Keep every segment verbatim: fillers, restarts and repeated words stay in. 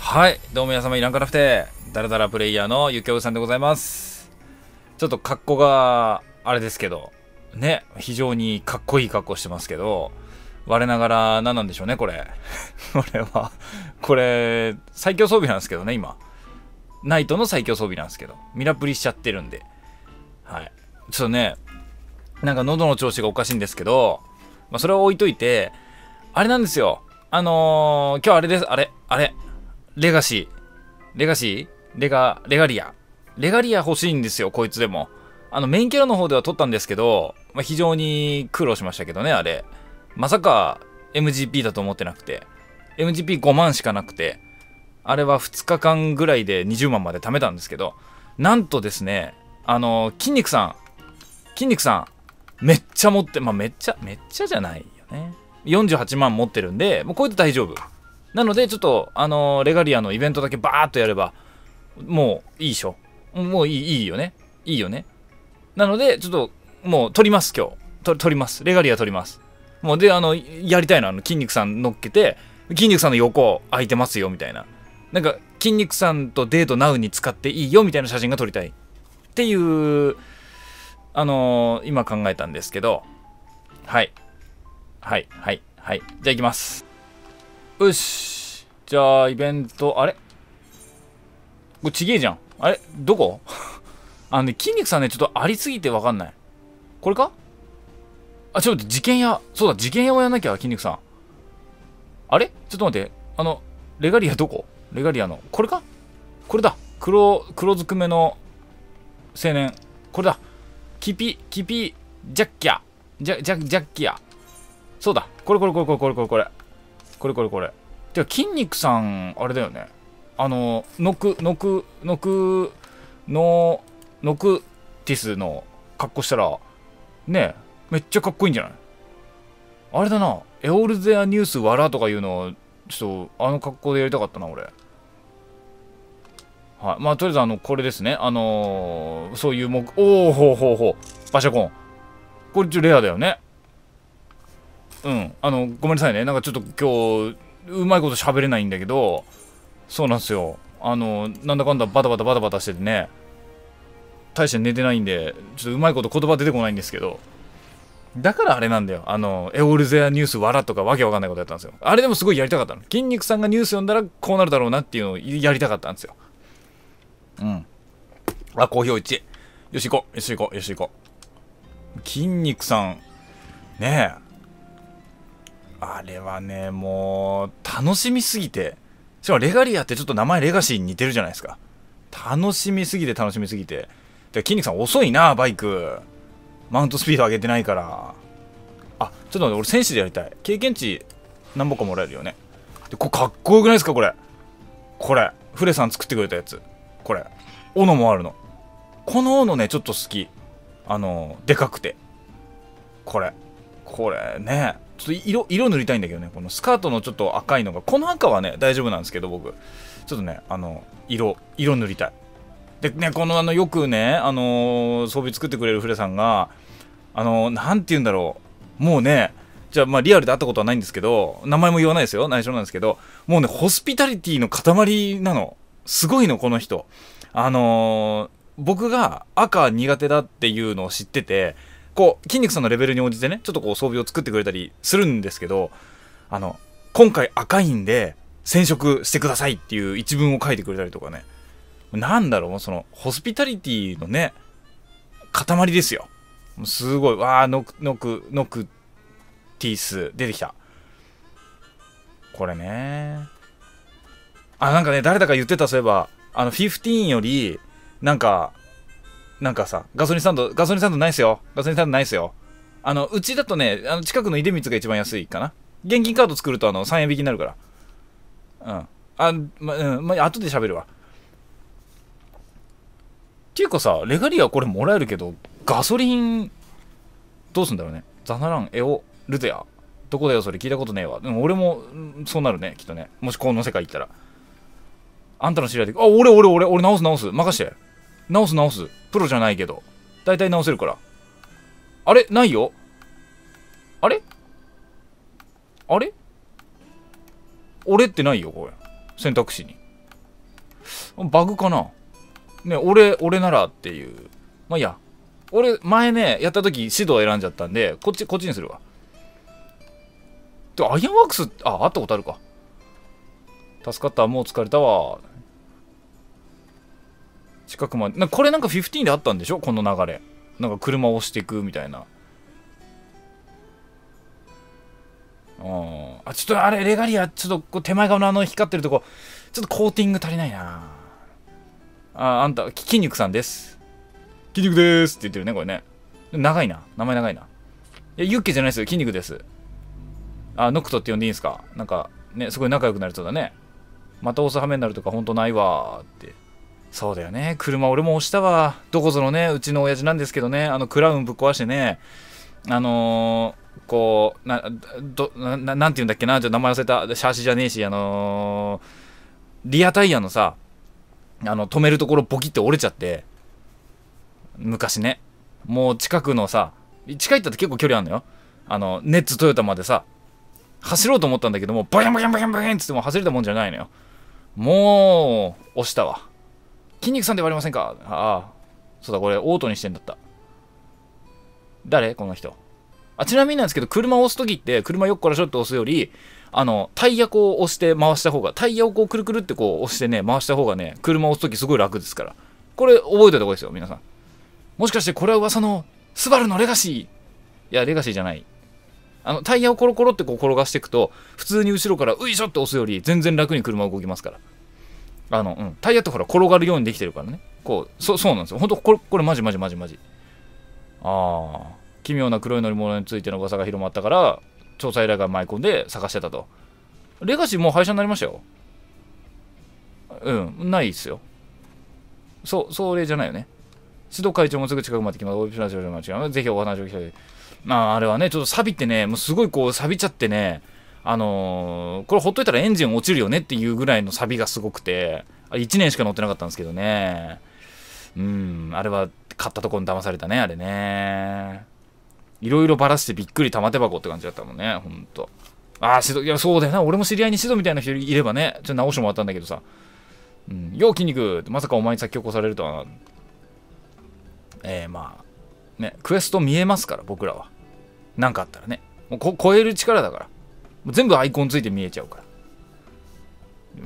はい、どうも皆様いらんかなくて、ダラダラプレイヤーのゆきおうさんでございます。ちょっと格好が、あれですけど、ね、非常にかっこいい格好してますけど、我ながら何なんでしょうね、これ。これは、これ、最強装備なんですけどね、今。ナイトの最強装備なんですけど、ミラプリしちゃってるんで。はい。ちょっとね、なんか喉の調子がおかしいんですけど、まあ、それは置いといて、あれなんですよ。あのー、今日あれです、あれ、あれ。レガシー。レガシーレガ、レガリア。レガリア欲しいんですよ、こいつでも。あの、メインキャラの方では取ったんですけど、まあ、非常に苦労しましたけどね、あれ。まさか エムジーピー だと思ってなくて。エムジーピーご 万しかなくて、あれはふつかかんぐらいでにじゅうまんまで貯めたんですけど、なんとですね、あの、筋肉さん、筋肉さん、めっちゃ持って、まあ、めっちゃ、めっちゃじゃないよね。よんじゅうはちまん持ってるんで、もうこれで大丈夫。なので、ちょっと、あのー、レガリアのイベントだけバーっとやれば、もういいでしょ。もういい、いいよね。いいよね。なので、ちょっと、もう取ります、今日。と取ります。レガリア取ります。もう、で、あの、やりたいのは、あの、筋肉さん乗っけて、筋肉さんの横空いてますよ、みたいな。なんか、筋肉さんとデートナウに使っていいよ、みたいな写真が撮りたい。っていう、あのー、今考えたんですけど、はい。はい、はい、はい。じゃあ行きます。よし。じゃあ、イベント、あれこれちげえじゃん。あれどこあのね、筋肉さんね、ちょっとありすぎてわかんない。これかあ、ちょっと待って、事件屋。そうだ、事件屋をやんなきゃ、筋肉さん。あれちょっと待って。あの、レガリアどこレガリアの。これかこれだ。黒、黒ずくめの青年。これだ。キピ、キピ、ジャッキャ。ジャ、ジャ、ジャッキャ。そうだ。これこれこれこれこれこれこれ。これこれこれ。てか、筋肉さん、あれだよね。あの、ノク、ノク、ノク、ノ、ノクティスの格好したら、ねえ、めっちゃかっこいいんじゃないあれだな。エオルゼアニュースわらとかいうのを、ちょっと、あの格好でやりたかったな、俺。はい。まあ、とりあえず、あの、これですね。あのー、そういう目、おーほうほうほう。バシャコン。これ、ちょ、レアだよね。うん。あの、ごめんなさいね。なんかちょっと今日、うまいこと喋れないんだけど、そうなんですよ。あの、なんだかんだバタバタバタバタしててね、大して寝てないんで、ちょっとうまいこと言葉出てこないんですけど、だからあれなんだよ。あの、エオルゼアニュースわらとかわけわかんないことやったんですよ。あれでもすごいやりたかったの。筋肉さんがニュース読んだらこうなるだろうなっていうのをやりたかったんですよ。うん。あ、好評いち。よし行こう。よし行こう。よし行こう。筋肉さん、ねえ。あれはね、もう、楽しみすぎて。しかもレガリアってちょっと名前レガシーに似てるじゃないですか。楽しみすぎて楽しみすぎて。で、筋肉さん遅いな、バイク。マウントスピード上げてないから。あ、ちょっと待って、俺戦士でやりたい。経験値何本かもらえるよね。で、これかっこよくないですか、これ。これ。フレさん作ってくれたやつ。これ。斧もあるの。この斧ね、ちょっと好き。あの、でかくて。これ。これね。ちょっと色、色塗りたいんだけどね。このスカートのちょっと赤いのが。この赤はね、大丈夫なんですけど、僕。ちょっとね、あの、色、色塗りたい。でね、このあの、よくね、あのー、装備作ってくれるフレさんが、あのー、なんて言うんだろう。もうね、じゃあまあリアルで会ったことはないんですけど、名前も言わないですよ。内緒なんですけど、もうね、ホスピタリティの塊なの。すごいの、この人。あのー、僕が赤苦手だっていうのを知ってて、こう、筋肉さんのレベルに応じてね、ちょっとこう装備を作ってくれたりするんですけど、あの、今回赤いんで、染色してくださいっていう一文を書いてくれたりとかね。なんだろう、その、ホスピタリティのね、塊ですよ。すごい。わー、ノク、ノク、ノクティース、出てきた。これね。あ、なんかね、誰だか言ってた、そういえば、あの、じゅうごより、なんか、なんかさ、ガソリンスタンド、ガソリンスタンドないっすよ。ガソリンスタンドないっすよ。あの、うちだとね、あの近くの出光が一番安いかな。現金カード作るとあのさんえん引きになるから。うん。あ、ま、うん、ま、後で喋るわ。っていうかさ、レガリアこれもらえるけど、ガソリン、どうすんだろうね。ザナラン、エオ、ルゼア。どこだよ、それ聞いたことねえわ。でも俺も、そうなるね、きっとね。もしこの世界行ったら。あんたの知り合いで、あ、俺、俺、俺、俺直す直す。任して。直す直す。プロじゃないけど。大体直せるから。あれないよ。あれあれ俺ってないよ、これ。選択肢に。 バグかなね、俺、俺ならっていう。まあいいや。俺、前ね、やった時、指導選んじゃったんで、こっち、こっちにするわ。で、アイアンワークス、あ、会ったことあるか。助かった、もう疲れたわ。近くまで。なこれなんかじゅうごであったんでしょこの流れ。なんか車を押していくみたいな。あ、ちょっとあれ、レガリア、ちょっとこう手前側のあの光ってるとこ、ちょっとコーティング足りないな。あ、あんた、筋肉さんです。筋肉でーすって言ってるね、これね。長いな。名前長いな。いや、ユッケじゃないですよ。筋肉です。あ、ノクトって呼んでいいんですか？なんか、ね、すごい仲良くなりそうだね。また押す羽目になるとか、ほんとないわーって。そうだよね。車俺も押したわ。どこぞのね、うちの親父なんですけどね、あの、クラウンぶっ壊してね、あのー、こう、な、ど、な、なんて言うんだっけな、ちょっと名前忘れた。シャーシじゃねえし、あのー、リアタイヤのさ、あの、止めるところボキって折れちゃって、昔ね、もう近くのさ、近いったって結構距離あるのよ。あの、ネッツトヨタまでさ、走ろうと思ったんだけども、ボヤンボヤンボヤンボヤンつっても走れたもんじゃないのよ。もう、押したわ。筋肉さんではありませんか？ああ、そうだ、これオートにしてんだった。誰この人。あ、ちなみになんですけど、車を押すときって、車よっこらしょって押すより、あの、タイヤこう押して回した方が、タイヤをこうくるくるってこう押してね、回した方がね、車を押すときすごい楽ですから。これ覚えておいた方がいいですよ、皆さん。もしかしてこれは噂の、スバルのレガシー。いや、レガシーじゃない。あの、タイヤをコロコロってこう転がしていくと、普通に後ろからういしょって押すより、全然楽に車動きますから。あの、うん。タイヤってほら、転がるようにできてるからね。こう、そ、そうなんですよ。ほんと、これ、これマジマジマジマジ。ああ。奇妙な黒い乗り物についての噂が広まったから、調査依頼が舞い込んで探してたと。レガシーもう廃車になりましたよ。うん、ないっすよ。そう、それじゃないよね。指導会長もすぐ近くまで来ます。ぜひお話を聞きたい。まあ、あれはね、ちょっと錆びてね、もうすごいこう錆びちゃってね、あのー、これほっといたらエンジン落ちるよねっていうぐらいの錆びがすごくて、いちねんしか乗ってなかったんですけどね。うん、あれは買ったところに騙されたね、あれね。いろいろばらしてびっくり玉手箱って感じだったもんね、ほんと。ああ、シド、いや、そうだよな。俺も知り合いにシドみたいな人いればね、ちょっと直してもらったんだけどさ。うん、よう筋肉、まさかお前に先を越されるとは。えー、まあ、ね、クエスト見えますから、僕らは。なんかあったらね。もうこ超える力だから。もう全部アイコンついて見えちゃうから。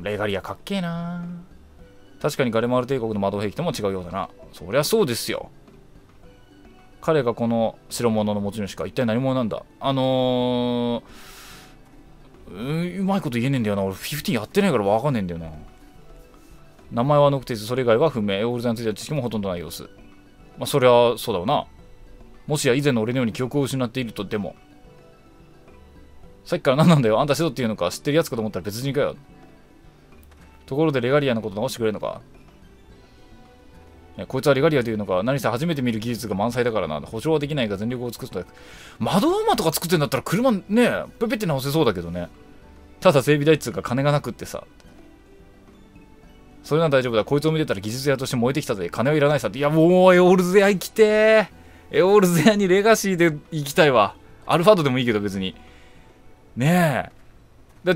レガリアかっけえな。確かにガレマール帝国の魔導兵器とも違うようだな。そりゃそうですよ。彼がこの白物の持ち主か。一体何者なんだ。あのー、う, うまいこと言えねえんだよな。俺じゅうごやってないからわかんねえんだよな。名前はノクティス、それ以外は不明。エオールザについては知識もほとんどない様子。まあ、そりゃそうだろうな。もしや以前の俺のように記憶を失っているとでも。さっきから何なんだよ。あんたシドっていうのか知ってるやつかと思ったら別人かよ。ところでレガリアのこと直してくれるのか？こいつはレガリアというのか、何せ初めて見る技術が満載だからな。保証はできないが全力を尽くすと。窓アーマーとか作ってんだったら車ね、ペペって直せそうだけどね。ただ整備代っつうか金がなくってさ。それなら大丈夫だ。こいつを見てたら技術屋として燃えてきたぜ。金はいらないさって。いやもうエオールゼア行きてー。エオールゼアにレガシーで行きたいわ。アルファードでもいいけど別に。ねえ。だって、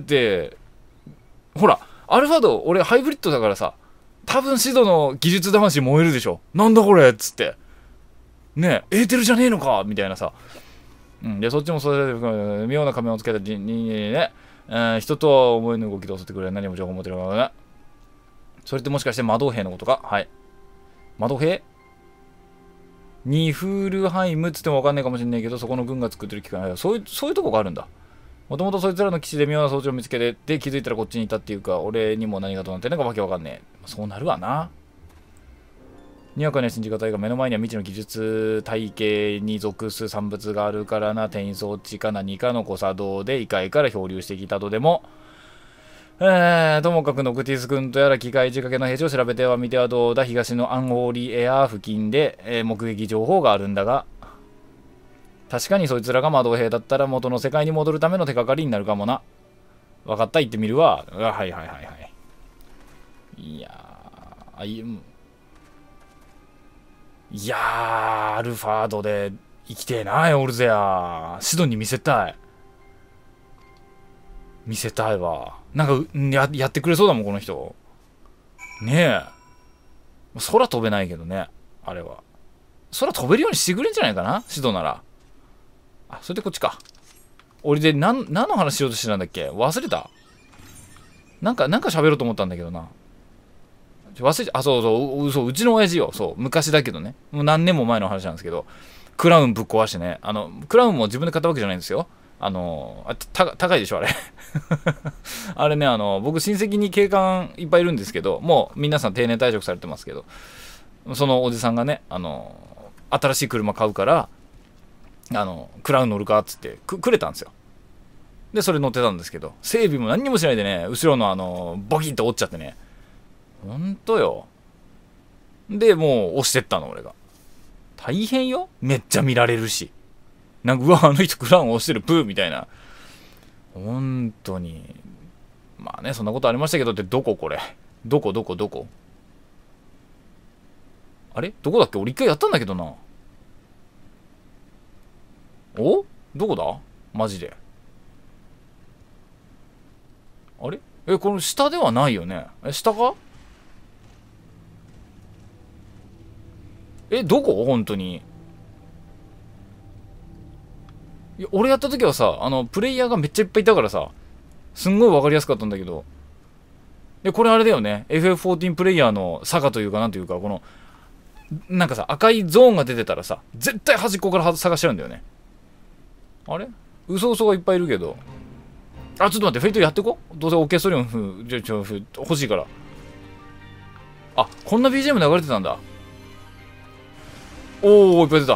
ほら、アルファード俺ハイブリッドだからさ。多分シドの技術魂燃えるでしょ。なんだこれっつって。ねえ、エーテルじゃねえのかみたいなさ。うん。で、そっちもそれで、妙な仮面をつけた人間ね、えー、人とは思いの動きで襲ってくれる何も情報を持ってるからね。それってもしかして魔導兵のことか？はい。魔導兵ニフールハイムっつってもわかんないかもしんないけど、そこの軍が作ってる機関、そういう、そういうとこがあるんだ。もともとそいつらの基地で妙な装置を見つけて、で気づいたらこっちにいたっていうか、俺にも何がとなってんのかわけわかんねえ。そうなるわな。にわかには信じがたいが、目の前には未知の技術体系に属す産物があるからな、転移装置か何かの誤作動で異界から漂流してきたとでも、えー、ともかくノクティス君とやら機械仕掛けの兵士を調べてはみてはどうだ。東のアンオーリエア付近で、えー、目撃情報があるんだが、確かにそいつらが魔導兵だったら元の世界に戻るための手がかりになるかもな。分かった、行ってみるわ。はいはいはいはい。いやー、あいいやー、アルファードで生きてえな、エオールゼア。シドに見せたい。見せたいわ。なんかや、やってくれそうだもん、この人。 ねえ。空飛べないけどね、あれは。空飛べるようにしてくれんじゃないかな、シドなら。あ、それでこっちか。俺で何、何の話しようとしてたんだっけ、忘れた。なんか、なんか喋ろうと思ったんだけどな。忘れちゃ、あ、そうそう、う、そう、うちの親父よ。そう、昔だけどね。もう何年も前の話なんですけど、クラウンぶっ壊してね。あの、クラウンも自分で買ったわけじゃないんですよ。あの、あた高いでしょ、あれ。あれね、あの、僕親戚に警官いっぱいいるんですけど、もう皆さん定年退職されてますけど、そのおじさんがね、あの、新しい車買うから、あの、クラウン乗るかっつってく、くれたんですよ。で、それ乗ってたんですけど、整備も何にもしないでね、後ろのあの、ボキッと折っちゃってね、ほんとよ。で、もう押してったの、俺が。大変よ。めっちゃ見られるし。なんか、うわ、あの人クラウン押してる、プーみたいな。ほんとに。まあね、そんなことありましたけどって、どここれ。どこどこどこあれどこだっけ、俺一回やったんだけどな。おどこだマジで。あれえ、この下ではないよね。え、下か。え、どこ本当に。いや、俺やった時はさ、あの、プレイヤーがめっちゃいっぱいいたからさ、すんごいわかりやすかったんだけど。で、これあれだよね。エフエフフォーティーン プレイヤーの差がというか、なんというか、この、なんかさ、赤いゾーンが出てたらさ、絶対端っこから探しちゃうんだよね。あれ嘘嘘がいっぱいいるけど。あ、ちょっと待って、フェイトやってこ。どうせオーケストリオン風、ちょ、ちょ、欲しいから。あ、こんな ビージーエム 流れてたんだ。おー、いっぱい出た。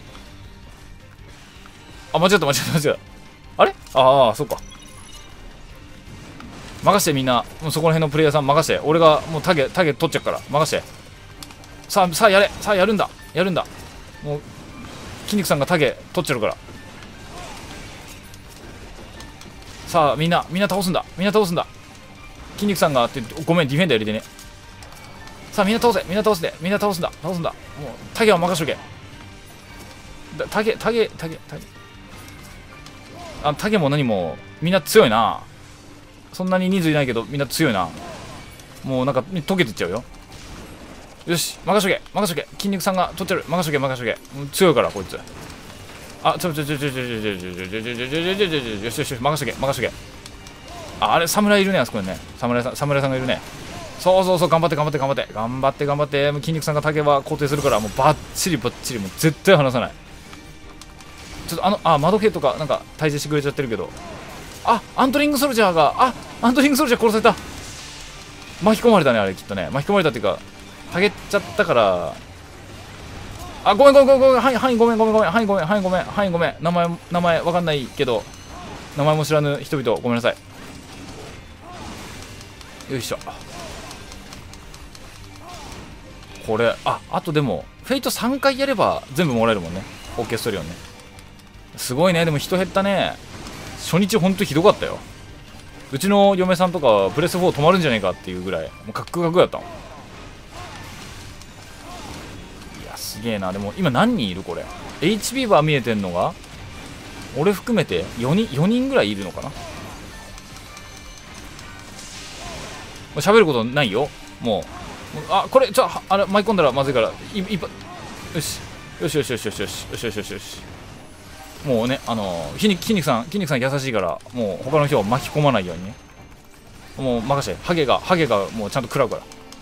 あ、間違った、間違った、間違った。あれああ、そっか。任してみんな。もうそこら辺のプレイヤーさん任して。俺がもうタゲ、タゲ取っちゃうから。任して。さあ、さあやれ。さあやるんだ。やるんだ。もう、筋肉さんがタゲ取っちゃうから。さあ、みんな、みんな倒すんだ。みんな倒すんだ。筋肉さんがって、ごめん、ディフェンダー入れてね。さあ、みんな倒せ。みんな倒すで。みんな倒すんだ。倒すんだ。もう、タゲは任しとけ。だタゲ、タゲ、タゲ、タゲ。あ、タゲも何も、みんな強いな。そんなに人数いないけど、みんな強いな。もうなんか、溶けてっちゃうよ。よし、任しとけ。任しとけ。筋肉さんが取っちゃう。任しとけ、任しとけ。強いから、こいつ。あ、ちょちょちょちょちょちょちょちょちょちょちょちょちょちょちょよしよしよし、任しとけ、任しとけ。あ、あれ、侍いるね、あそこにね。侍さん、侍さんがいるね。そうそうそう、頑張って頑張って頑張って。頑張って頑張って。筋肉さんが竹は固定するから、もうバッチリバッチリ、もう絶対離さない。ちょっとあの、あ、窓系とか、なんか、対峙してくれちゃってるけど。あ、アントリングソルジャーが、あ、アントリングソルジャー殺された。巻き込まれたね、あれ、きっとね。巻き込まれたっていうか、たげちゃったから、あ、ごめんごめんごめんごめん、はい、はい、ごめんごめんごめん、はい、ごめん、はい、ごめん、はい、ごめん、名前、名前わかんないけど、名前も知らぬ人々、ごめんなさい。よいしょ。これ、あ、あとでも、フェイトさんかいやれば全部もらえるもんね。オーケストリオンね。すごいね、でも人減ったね。初日ほんとひどかったよ。うちの嫁さんとか、プレスフォー止まるんじゃねえかっていうぐらい、もうカックカクだったもん。すげえな。でも今何人いるこれ。 エイチピー バー見えてんのが俺含めてよにんよにんぐらいいるのかな。もう喋ることないよもう。あ、これちょあれ巻き込んだらまずいからいいっぱよしよしよしよしよしよしよしよしよしよし。もうね、あの筋肉筋肉さん筋肉さん優しいから、もう他の人を巻き込まないようにね、もう任せて。ハゲがハゲがもうちゃんと食らうから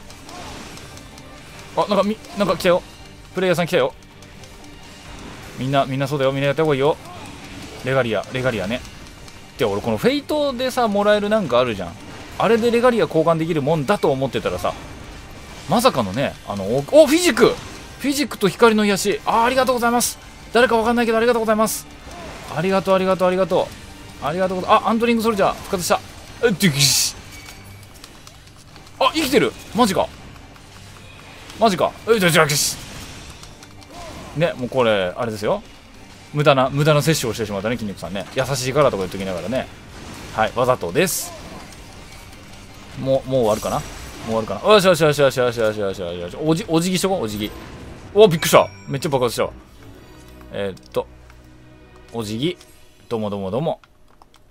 。あ、なんかみなんか来たよ、プレイヤーさん来たよ。みんなみんなそうだよ、みんなやった方がいいよ。レガリアレガリアね。で俺このフェイトでさもらえるなんかあるじゃん。あれでレガリア交換できるもんだと思ってたらさ、まさかのね、あのおおフィジックフィジックと光の癒し、あありがとうございます。誰かわかんないけどありがとうございます。ありがとうありがとうありがとうありがとうございます。あ、アントリングソルジャー復活した。えっ、デュキシあ、生きてる。マジかマジか。えっ、デュキシね、もうこれあれですよ、無駄な無駄な摂取をしてしまったね、筋肉さんね。優しいからとか言っときながらね。はい、わざとです。もうもう終わるかな、もう終わるかな。よしよしよしよしよしよしよしよし。おじお辞儀しとこう、お辞儀。お、びっくりした、めっちゃ爆発したわ。えー、っとお辞儀、どうもどうもどうも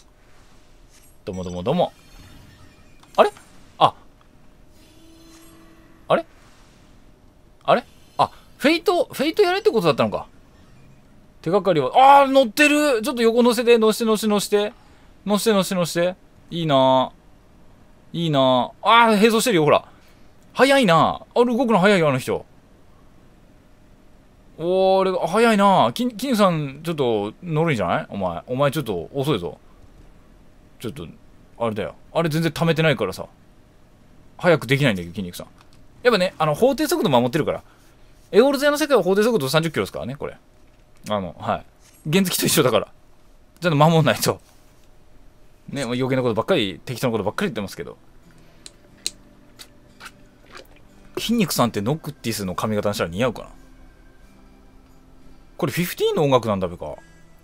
どうもどうもどうも。あれ、あフェイト、フェイトやれってことだったのか。手がかりは、あー、乗ってる。ちょっと横乗せて、乗して乗して乗して。乗して乗して乗して。いいなぁ。いいなぁ。あー、並走してるよ、ほら。早いなぁ。あれ、動くの早いよ、あの人。おー、あれ、早いなぁ。き、きんさん、ちょっと乗るんじゃないお前。お前ちょっと遅いぞ。ちょっと、あれだよ。あれ全然溜めてないからさ。早くできないんだけど、筋肉さん。やっぱね、あの、法定速度守ってるから。エオールゼアの世界は法定速度さんじゅっキロですからね、これ。あの、はい。原付と一緒だから。ちゃんと守んないと。ね、余計なことばっかり、適当なことばっかり言ってますけど。筋肉さんってノクティスの髪型にしたら似合うかな。これじゅうごの音楽なんだべか。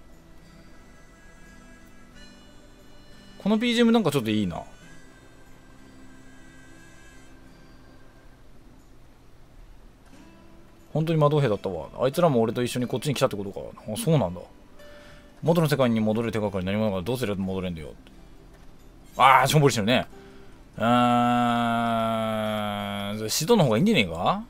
この ビージーエム なんかちょっといいな。本当に魔導兵だったわ。あいつらも俺と一緒にこっちに来たってことか。あ、そうなんだ。元の世界に戻る手がかり何もなかったらどうすれば戻れんだよ。ああ、しょんぼりしてるね。うーん、指導の方がいいんじゃねえか。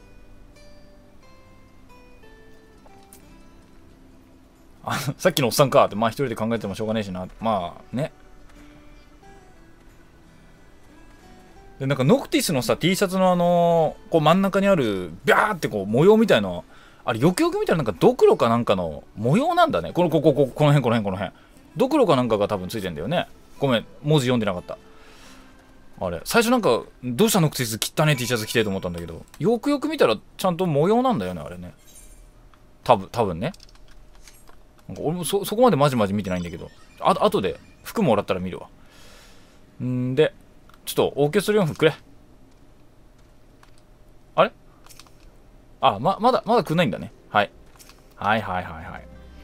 あ、さっきのおっさんかって、まあ一人で考えてもしょうがねえしな。まあね。で、なんかノクティスのさ、T シャツのあのー、こう真ん中にある、ビャーってこう模様みたいな、あれよくよく見たらなんかドクロかなんかの模様なんだね。この、ここ、ここ、この辺、この辺、この辺。ドクロかなんかが多分ついてんだよね。ごめん、文字読んでなかった。あれ、最初なんか、どうしたノクティス汚ねえ T シャツ着てると思ったんだけど、よくよく見たらちゃんと模様なんだよね、あれね。多分、多分ね。なんか俺もそ、そこまでマジマジ見てないんだけど、あ、あとで服もらったら見るわ。んで、ちょっとオーケストラよんぷんくれ。あれあ、ま、まだ、まだくんないんだね。はい。はいはいはいはい。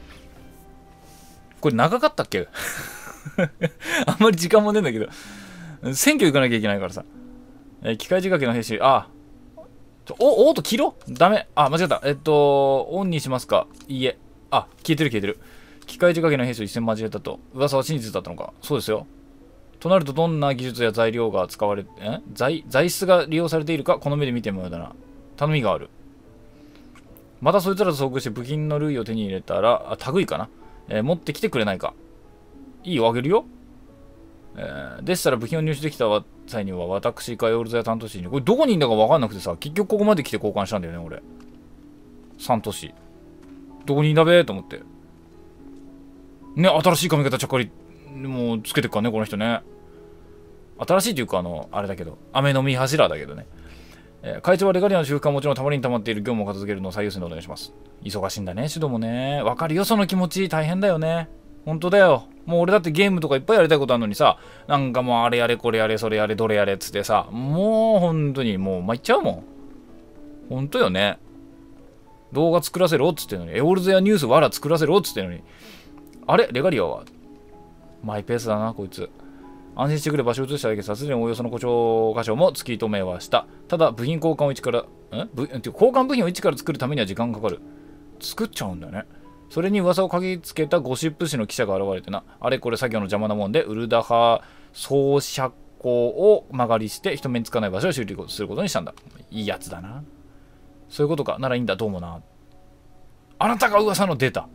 これ長かったっけあんまり時間もねえんだけど。選挙行かなきゃいけないからさ。えー、機械仕掛けの兵士、あ、ちょ、お、オート切ろダメ。あ、間違った。えっと、オンにしますか。いいえ。あ、消えてる消えてる。機械仕掛けの兵士を一戦間違えたと。噂は真実だったのか。そうですよ。となると、どんな技術や材料が使われ、え材、材質が利用されているか、この目で見てもらうだな。頼みがある。またそいつらと遭遇して部品の類を手に入れたら、あ、類かな。えー、持ってきてくれないか。いいよ、あげるよ。えー、でしたら部品を入手できた際には、私かエオルザや担当士に、これどこにいんだか分かんなくてさ、結局ここまで来て交換したんだよね、俺。三都市。どこにいんだべーと思って。ね、新しい髪型ちゃっかり、もうつけてっからね、この人ね。新しいというか、あの、あれだけど、雨の実柱だけどね。えー、会長はレガリアの修復はもちろんたまりに溜まっている業務を片付けるのを最優先でお願いします。忙しいんだね、指導もね。わかるよ、その気持ち。大変だよね。ほんとだよ。もう俺だってゲームとかいっぱいやりたいことあるのにさ、なんかもうあれやれこれやれそれやれどれやれっつってさ、もうほんとにもう参っちゃうもん。ほんとよね。動画作らせろっつってんのに、エオルゼやニュースわら作らせろっつってんのに、あれレガリアはマイペースだな、こいつ。安心してくれ、場所を移しただけさすがにおおよその故障箇所も突き止めはした。ただ、部品交換を一から、んぶ交換部品を一から作るためには時間がかかる。作っちゃうんだよね。それに噂を嗅ぎつけたゴシップ誌の記者が現れてな、あれこれ作業の邪魔なもんで、ウルダハ総社交を曲がりして、人目につかない場所を修理することにしたんだ。いいやつだな。そういうことか。ならいいんだ、どうもな。あなたが噂の出た。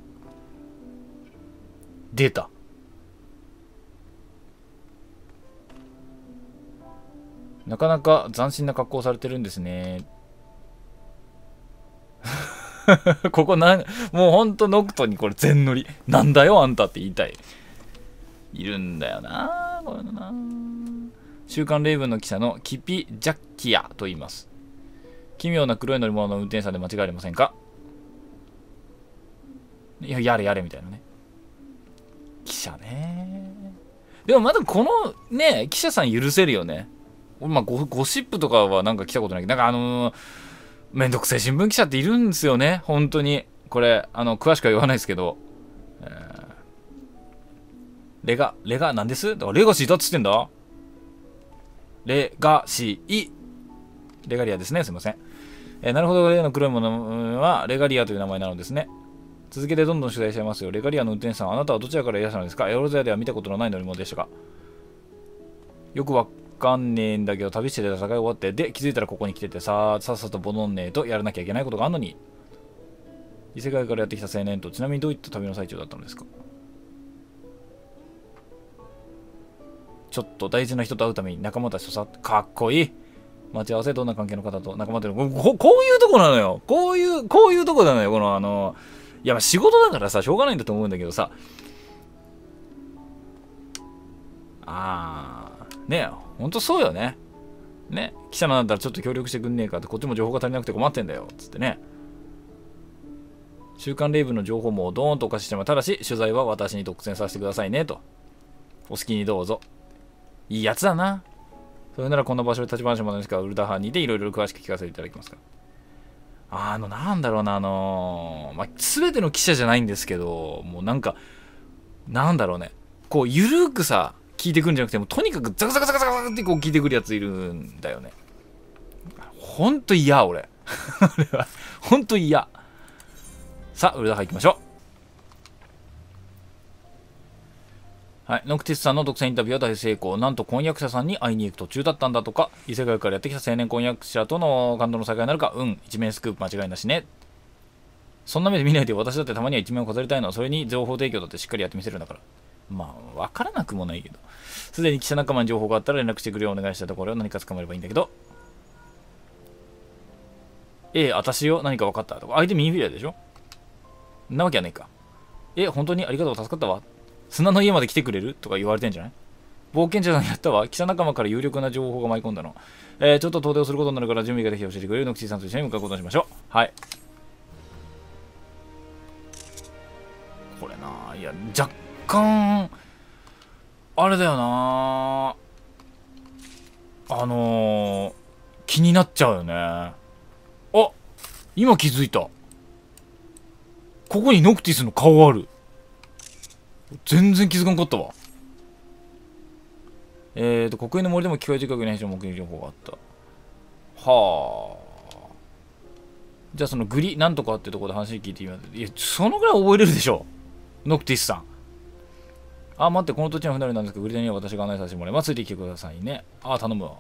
出た。なかなか斬新な格好をされてるんですね。ここなん、もうほんとノクトにこれ全乗り。なんだよあんたって言いたい。いるんだよなこれのな。週刊レイブンの記者のキピ・ジャッキアと言います。奇妙な黒い乗り物の運転手さんで間違いありませんか？いや、やれやれみたいなね。記者ね。でもまだこのね、記者さん許せるよね。まあ、ゴ, ゴシップとかはなんか来たことないけど、なんかあのー、めんどくせえ新聞記者っているんですよね、本当に。これ、あの、詳しくは言わないですけど。えー、レガ、レガ、なんですだからレガシーだっつってんだ。レガシー。レガリアですね、すいません。えー、なるほど、例の黒いものはレガリアという名前なのですね。続けてどんどん取材しちゃいますよ。レガリアの運転手さん、あなたはどちらからいらっしゃるんですか？エオロザヤでは見たことのない乗り物でしたか？よくわかんねえんだけど、旅してたら戦い終わって、で、気づいたらここに来ててさ、さっさとボノンねえとやらなきゃいけないことがあるのに。異世界からやってきた青年と、ちなみにどういった旅の最中だったのですか？ちょっと大事な人と会うために仲間たちとさ、かっこいい。待ち合わせ、どんな関係の方と仲間との、こ, こういうとこなのよ。こういう、こういうとこなのよ。このあの、いや、仕事だからさ、しょうがないんだと思うんだけどさ、あー、ねえ、ほんとそうよね。ね、記者なんだったらちょっと協力してくんねえかって、こっちも情報が足りなくて困ってんだよ。つってね。週刊レイブンの情報もドーンとお貸ししても、ただし、取材は私に独占させてくださいね、と。お好きにどうぞ。いいやつだな。それならこの場所で立ち話ものしかウルダハニーでいろいろ詳しく聞かせていただきますか。あの、なんだろうな、あのー、まあ、全ての記者じゃないんですけど、もうなんか、なんだろうね。こう、ゆるーくさ、聞いてくるんじゃなくても、とにかくザクザクザクザクってこう聞いてくるやついるんだよね。ほんと嫌、俺。俺は、ほんと嫌。さあ、ウルダハ行きましょう。はい。ノクティスさんの独占インタビューは大成功。なんと婚約者さんに会いに行く途中だったんだとか、異世界からやってきた青年婚約者との感動の境になるか、うん、一面スクープ間違いなしね。そんな目で見ないで私だってたまには一面を飾りたいのは、それに情報提供だってしっかりやってみせるんだから。まあ、わからなくもないけど。すでに記者仲間に情報があったら連絡してくれようお願いしたところを何か捕まればいいんだけど。ええ、私よ、何か分かったとか、相手ミニフィアでしょ？んなわけはねえか。え、本当にありがとう、助かったわ。砂の家まで来てくれるとか言われてんじゃない？冒険者さんやったわ。記者仲間から有力な情報が舞い込んだの。えー、ちょっと遠出をすることになるから準備ができて教えてくれるノクシーさんと一緒に向かうことにしましょう。はい。これな、いや、若干、あれだよな。あのー、気になっちゃうよね。あ、今気づいた。ここにノクティスの顔ある。全然気づかんかったわ。えーと、国営の森でも機械近くに変身の目撃情報があった。はあ。じゃあそのグリなんとかってところで話聞いてみます。いや、そのぐらい覚えれるでしょ。ノクティスさん。あ、待って、この土地の船なんですけど、グリデには私が案内させてもらいます。ついてきてくださいね。あ、頼むわ。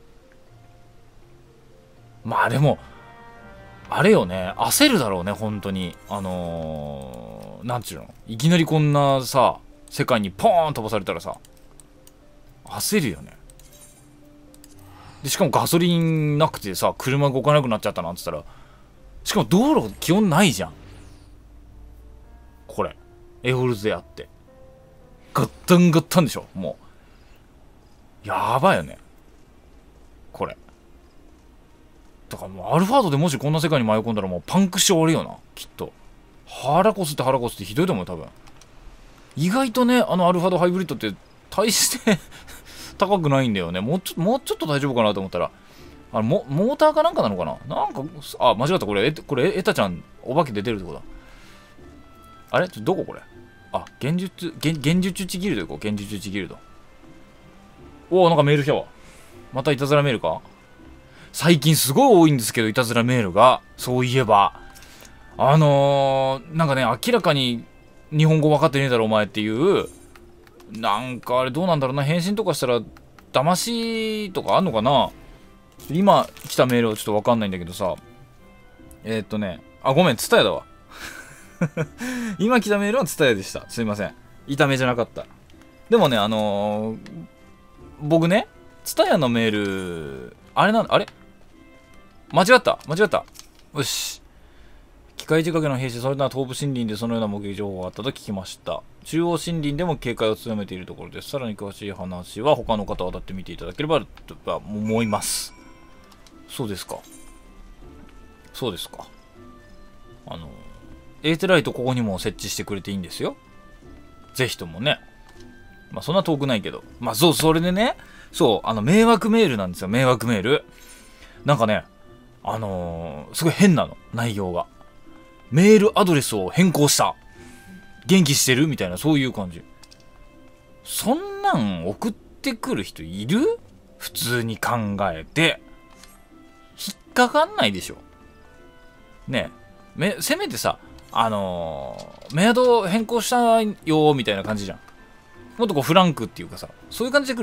まあでも、あれよね、焦るだろうね、本当に。あのー、なんちゅうの、いきなりこんなさ、世界にポーン飛ばされたらさ、焦るよね。で、しかもガソリンなくてさ、車動かなくなっちゃったなんつったら、しかも道路気温ないじゃん。これ。エオルズであって。ガッタンガッタンでしょ、もう。やばいよね。これ。だからもうアルファードでもしこんな世界に迷い込んだらもうパンクして終わるよな、きっと。腹こすって腹こすってひどいと思うよ、多分。意外とね、あのアルファードハイブリッドって大して高くないんだよね。もうちょもうちょっと大丈夫かなと思ったら、あのモモーターかなんかなのかな、なんか、あ、間違った、これ、えこれ、エタちゃん、お化けで出るってことだ。あれちょどここれ、あ、幻術、幻幻術値ギルド行こう、幻術値ギルド。おお、なんかメール来たわ。またいたずらメールか。最近すごい多いんですけど、いたずらメールが。そういえば。あのー、なんかね、明らかに日本語分かってねえだろ、お前っていう、なんかあれどうなんだろうな、返信とかしたら、騙しとかあんのかな。今来たメールはちょっと分かんないんだけどさ。えー、っとね、あ、ごめん、ツタヤだわ。今来たメールはツタヤでした。すいません。痛めじゃなかった。でもね、あのー、僕ね、ツタヤのメール、あれなん、あれ間違った、間違った。よし。機械仕掛けの兵士、それなら東部森林でそのような目撃情報があったと聞きました。中央森林でも警戒を強めているところです。さらに詳しい話は他の方は当たってみていただければと思います。そうですか。そうですか。あの、エーテライトここにも設置してくれていいんですよ。ぜひともね。まあそんな遠くないけど。まあそう、それでね、そう、あの、迷惑メールなんですよ、迷惑メール。なんかね、あのー、すごい変なの、内容が。メールアドレスを変更した。元気してるみたいな、そういう感じ。そんなん送ってくる人いる？普通に考えて。引っかかんないでしょ。ねえ。め、せめてさ、あのー、メアド変更したよみたいな感じじゃん。もっとこうフランクっていうかさ、そういう感じで来るじゃん。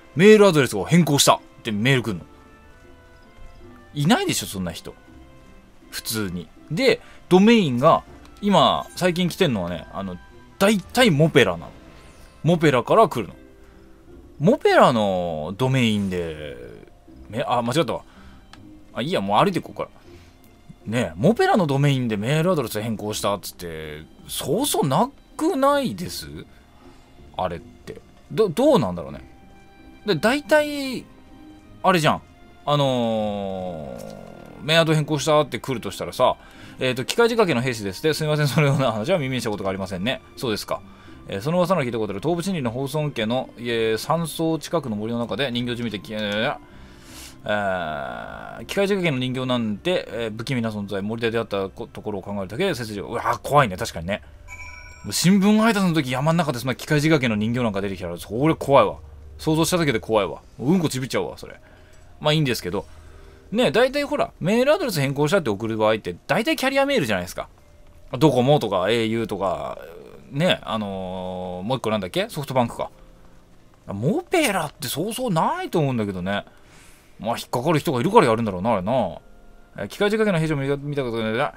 メールアドレスを変更したってメール来るの。いないでしょ、そんな人。普通に。で、ドメインが、今、最近来てんのはね、あの、大体モペラなの。モペラから来るの。モペラのドメインで、めあ、間違ったわ。あ、いいや、もう歩いていこうから。ねえ、モペラのドメインでメールアドレス変更したっつって、そうそうなくないですあれって。ど、どうなんだろうね。で、大体、あれじゃん。あのー、メアド変更したって来るとしたらさ、えっ、ー、と、機械仕掛けの兵士ですって、すみません、そのような話は耳にしたことがありませんね。そうですか。えー、その噂なら聞いたことある東部森林の放送家の、えー、山荘近くの森の中で人形じみてき、えーえー、機械仕掛けの人形なんて、えー、不気味な存在、森で出会ったところを考えるだけで背筋が、うわー、怖いね、確かにね。新聞配達の時山の中でそんな機械仕掛けの人形なんか出てきたら、それ怖いわ。想像しただけで怖いわ。うんこちびっちゃうわ、それ。まあいいんですけど、ね、大体ほら、メールアドレス変更したって送る場合って、大体キャリアメールじゃないですか。ドコモとか エーユー とか、ね、あのー、もう一個なんだっけソフトバンクか。モペラってそうそうないと思うんだけどね。まあ引っかかる人がいるからやるんだろうな、あれな。機械仕掛けの兵士を見たことない。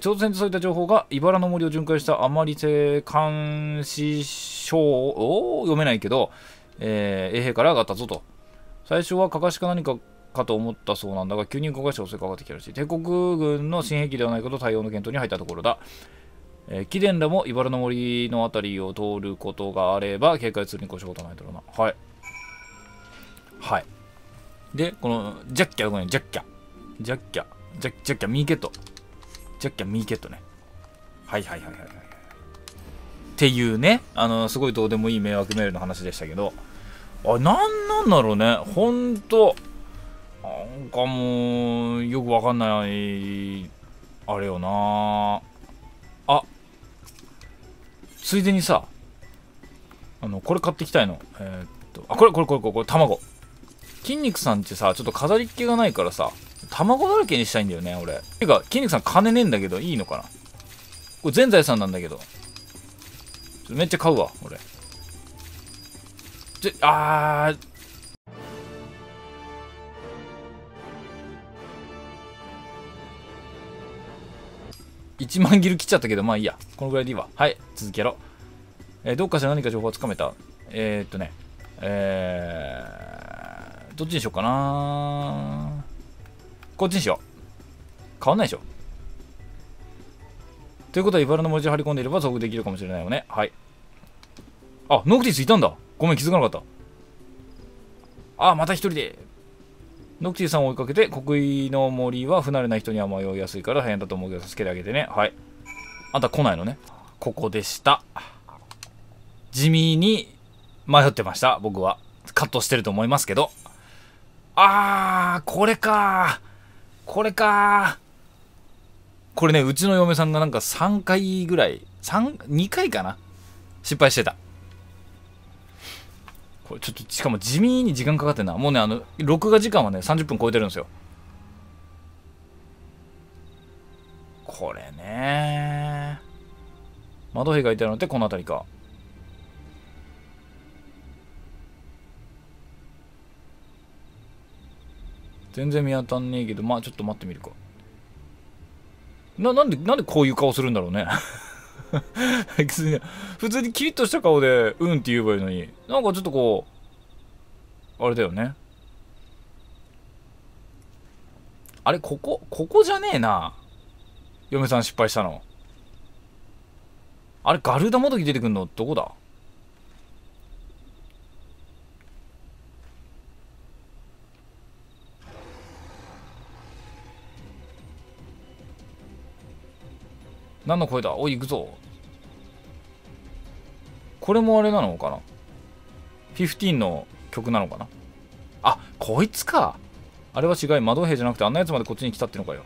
調査船でそういった情報が茨の森を巡回したあまり性監視書を読めないけど、えー、衛兵から上がったぞと。最初はかかしか何かかと思ったそうなんだが、急に動かして襲いかかってきたらしい。帝国軍の新兵器ではないかと対応の検討に入ったところだ。えー、貴殿らも茨の森のあたりを通ることがあれば、警戒するに越したことはないだろうな。はい。はい。で、この、ジャッキャ、ごめん、ジャッキャ。ジャッキャ、ジャッジャッキャ、ミーケット。ジャッキャ、ミーケットね。はいはいはいはい。っていうね、あの、すごいどうでもいい迷惑メールの話でしたけど、あれ、なんなんだろうね。ほんと、なんかもう、よくわかんない、あれよなあ。ついでにさ、あの、これ買ってきたいの。えー、っと、あ、これこれこれこれ、これ卵。筋肉さんってさ、ちょっと飾りっ気がないからさ、卵だらけにしたいんだよね、俺。てか、筋肉さん金ねえんだけど、いいのかな。これ全財産なんだけど。めっちゃ買うわ、俺。ちょ、あー。いちまんギル切っちゃったけど、まあいいや。このぐらいでいいわ。はい、続けろ。えー、どっかしら何か情報をつかめた。えー、っとね。えー、どっちにしようかな。こっちにしよう。変わんないでしょ。ということは、茨の文字を張り込んでいれば遭遇できるかもしれないよね。はい。あ、ノクティスいたんだ。ごめん、気づかなかった。あ、また一人で。ノクティさんを追いかけて、国井の森は不慣れな人には迷いやすいから大変だと思うけど助けてあげてね。はい。あんた来ないのね。ここでした。地味に迷ってました、僕は。カットしてると思いますけど。あー、これかー。これかー。これね、うちの嫁さんがなんかさんかいぐらい、さん、にかいかな失敗してた。これちょっと、しかも地味に時間かかってんな。もうね、あの、録画時間はね、さんじゅっぷん超えてるんですよ。これねー。窓兵がいたのってこの辺りか。全然見当たんねえけど、まあちょっと待ってみるか。な、なんで、なんでこういう顔するんだろうね。普通にキリッとした顔で、うんって言えばいいのに、なんかちょっとこう、あれだよね。あれ、ここ、ここじゃねえな。嫁さん失敗したの。あれ、ガルダモドキ出てくんのどこだ。何の声だ。おい、行くぞ。これもあれなのかな。じゅうごの曲なのかな。あ、こいつか。あれは違い、魔導兵じゃなくてあんなやつまでこっちに来たってのかよ。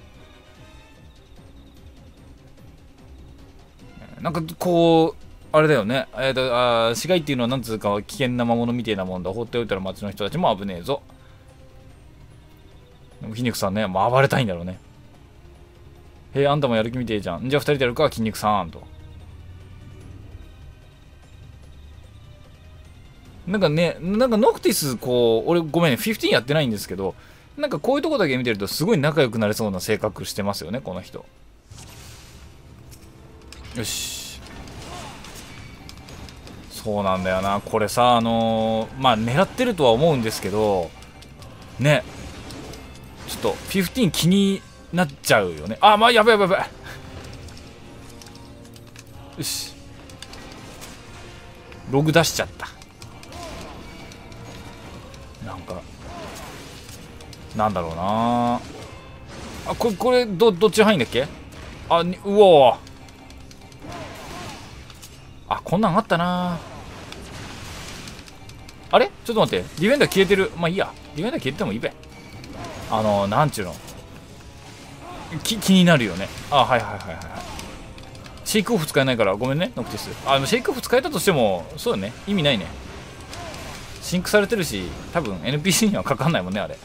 なんかこう、あれだよね。えっ、ー、と、あ市街っていうのはなんつうか危険な魔物みたいなもんだ。放っておいたら町の人たちも危ねえぞ。でも、筋肉さんね、もう暴れたいんだろうね。へえ、あんたもやる気みてえじゃん。じゃあ二人でやるか、筋肉さんと。 なんかね、なんかノクティス、こう、俺ごめんね、じゅうごやってないんですけど、なんかこういうとこだけ見てるとすごい仲良くなれそうな性格してますよね、この人。よし。そうなんだよな。これさ、あのー、まあ狙ってるとは思うんですけど、ね。ちょっと、じゅうご気になっちゃうよね。あ、まあ、やべやべやべ。よし。ログ出しちゃった。なんか、なんだろうなあ。これ、これ、ど、どっち入んだっけ。あ、にうおー。あ、こんなんあったなあれちょっと待って。ディフェンダー消えてる。まあいいや。ディフェンダー消えてもいいべ。あの、なんちゅうの。き、気になるよね。あ、はいはいはいはい。シェイクオフ使えないからごめんね、ノクティス。あの、シェイクオフ使えたとしても、そうだね。意味ないね。シンクされてるし、多分 エヌピーシー にはかかんないもんね、あれ。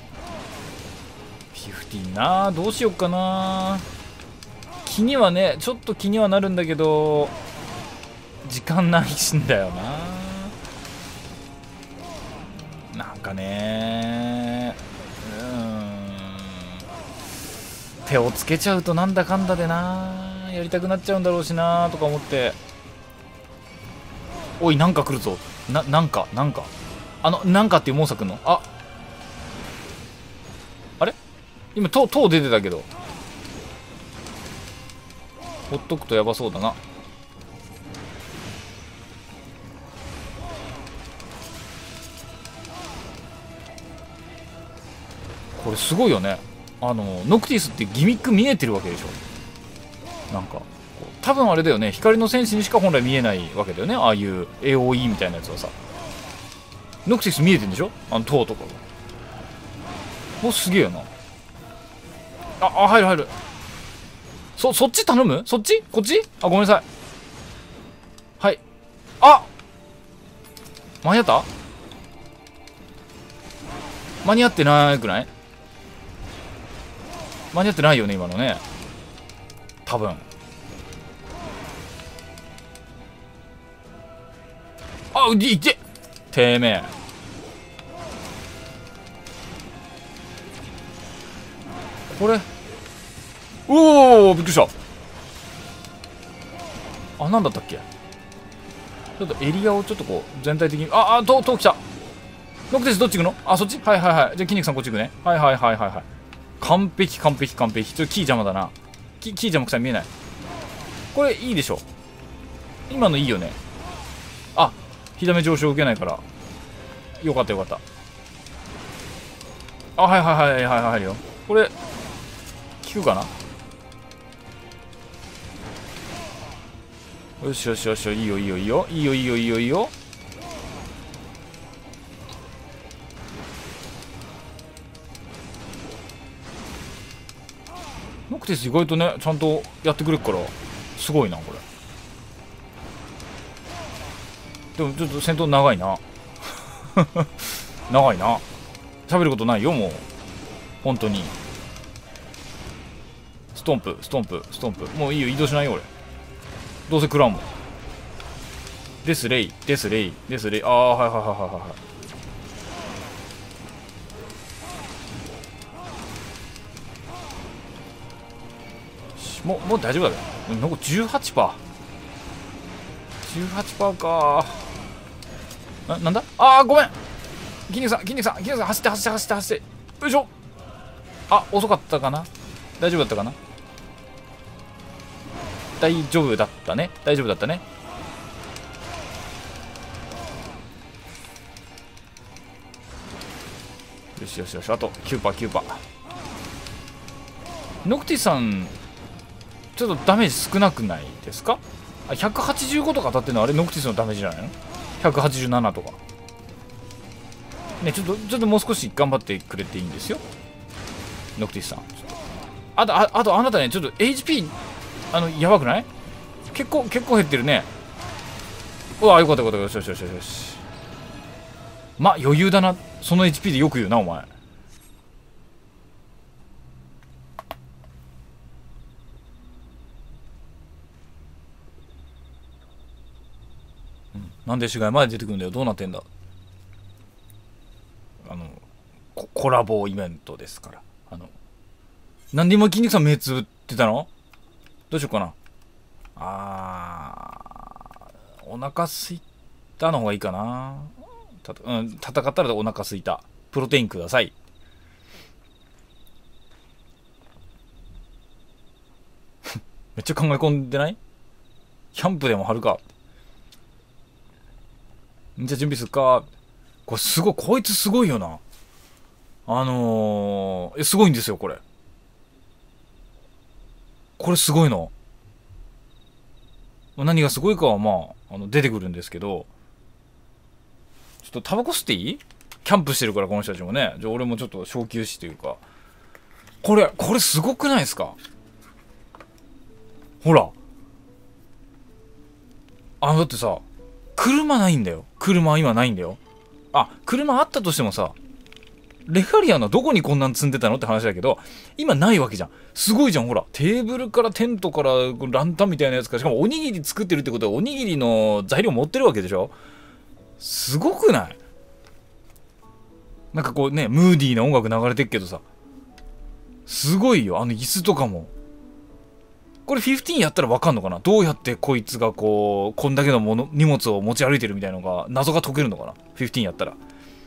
じゅうごなどうしよっかな。気にはね、ちょっと気にはなるんだけど、時間ないしんだよな。なんかねうーん手をつけちゃうとなんだかんだでなやりたくなっちゃうんだろうしなとか思って。おい、なんか来るぞ。な、なんかなんかあのなんかっていうモンスター来んの。ああれ今塔塔出てたけど、ほっとくとやばそうだな。これすごいよね。あのノクティスってギミック見えてるわけでしょ。なんか多分あれだよね、光の戦士にしか本来見えないわけだよね、ああいう エーオーイー みたいなやつはさ。ノクティス見えてるんでしょ、あの塔とかが。お、すげえよな。ああ、入る入る。そそっち頼む。そっちこっち。あ、ごめんなさい。はい。あ、間に合った。間に合ってないくない。間に合ってないよね今のね、多分。あ、ういててめえ。これ、おお、びっくりした。あ、なんだったっけ。ちょっとエリアをちょっとこう全体的に、ああ、とと来た。ノクティスどっち行くの。あ、そっち。はいはいはい。じゃあ筋肉さんこっち行くね。はいはいはいはいはい。完璧完璧完璧。ちょっとキー邪魔だな。キキー邪魔くさい見えない。これいいでしょ。今のいいよね。あ、火ダメ上昇受けないからよかったよかった。あ、はいはいはいはいはい入るよ。これ効くかな。よしよしよし、いいよいいよいいよいいよいいよいいよいいよ。ノクティス意外とねちゃんとやってくれるからすごいなこれ。でもちょっと戦闘長いな長いな。喋ることないよもう本当に。ストンプストンプストンプ。もういいよ、移動しないよ俺。どうせ食らうもん。デスレイデスレイデスレイ。ああ、はいはいはいはいはい。もうもう大丈夫だべ。なんか じゅうはちパーセント じゅうはちパーセント かー。な、なんだ。ああ、ごめん。筋肉さん筋肉さん筋肉さん走って走って走って走って。よいしょ。あ、遅かったかな。大丈夫だったかな。大丈夫だったね大丈夫だったね。よしよしよし、あと きゅうパーセント きゅうパーセント。ノクティさんちょっとダメージ少なくないですか。あ、ひゃくはちじゅうごとか当たってるのあれノクティスのダメージじゃないの。ひゃくはちじゅうななとかね。ちょっとちょっともう少し頑張ってくれていいんですよノクティスさん。あと あ, あとあなたねちょっと エイチピー あのやばくない。結構結構減ってるね。うわ、よかったよかった。よしよしよしよし。ま、余裕だな。その エイチピー でよく言うなお前。 なんで市街まで出てくるんだよ。どうなってんだ。あのコ、コラボイベントですから。あの、なんで今筋肉さん目つぶってたの？どうしようかな。あー、お腹すいたの方がいいかな。た、うん、戦ったらお腹すいた。プロテインください。めっちゃ考え込んでない？キャンプでも張るか。じゃあ準備するか。これすごい、こいつすごいよな。あのー、え、すごいんですよ、これ。これすごいの。何がすごいかはまあ、あの出てくるんですけど、ちょっとタバコ吸っていい？キャンプしてるからこの人たちもね。じゃあ俺もちょっと小休止というか。これ、これすごくないですか？ほら。あ、だってさ、車ないんだよ。車は今ないんだよ。あ、車あったとしてもさ、レガリアンはどこにこんなん積んでたのって話だけど、今ないわけじゃん。すごいじゃん、ほら。テーブルからテントからランタンみたいなやつから、しかもおにぎり作ってるってことはおにぎりの材料持ってるわけでしょ？すごくない？なんかこうね、ムーディーな音楽流れてっけどさ、すごいよ、あの椅子とかも。これじゅうごやったらわかんのかな？どうやってこいつがこう、こんだけのもの荷物を持ち歩いてるみたいなのが、謎が解けるのかな？ じゅうご やったら。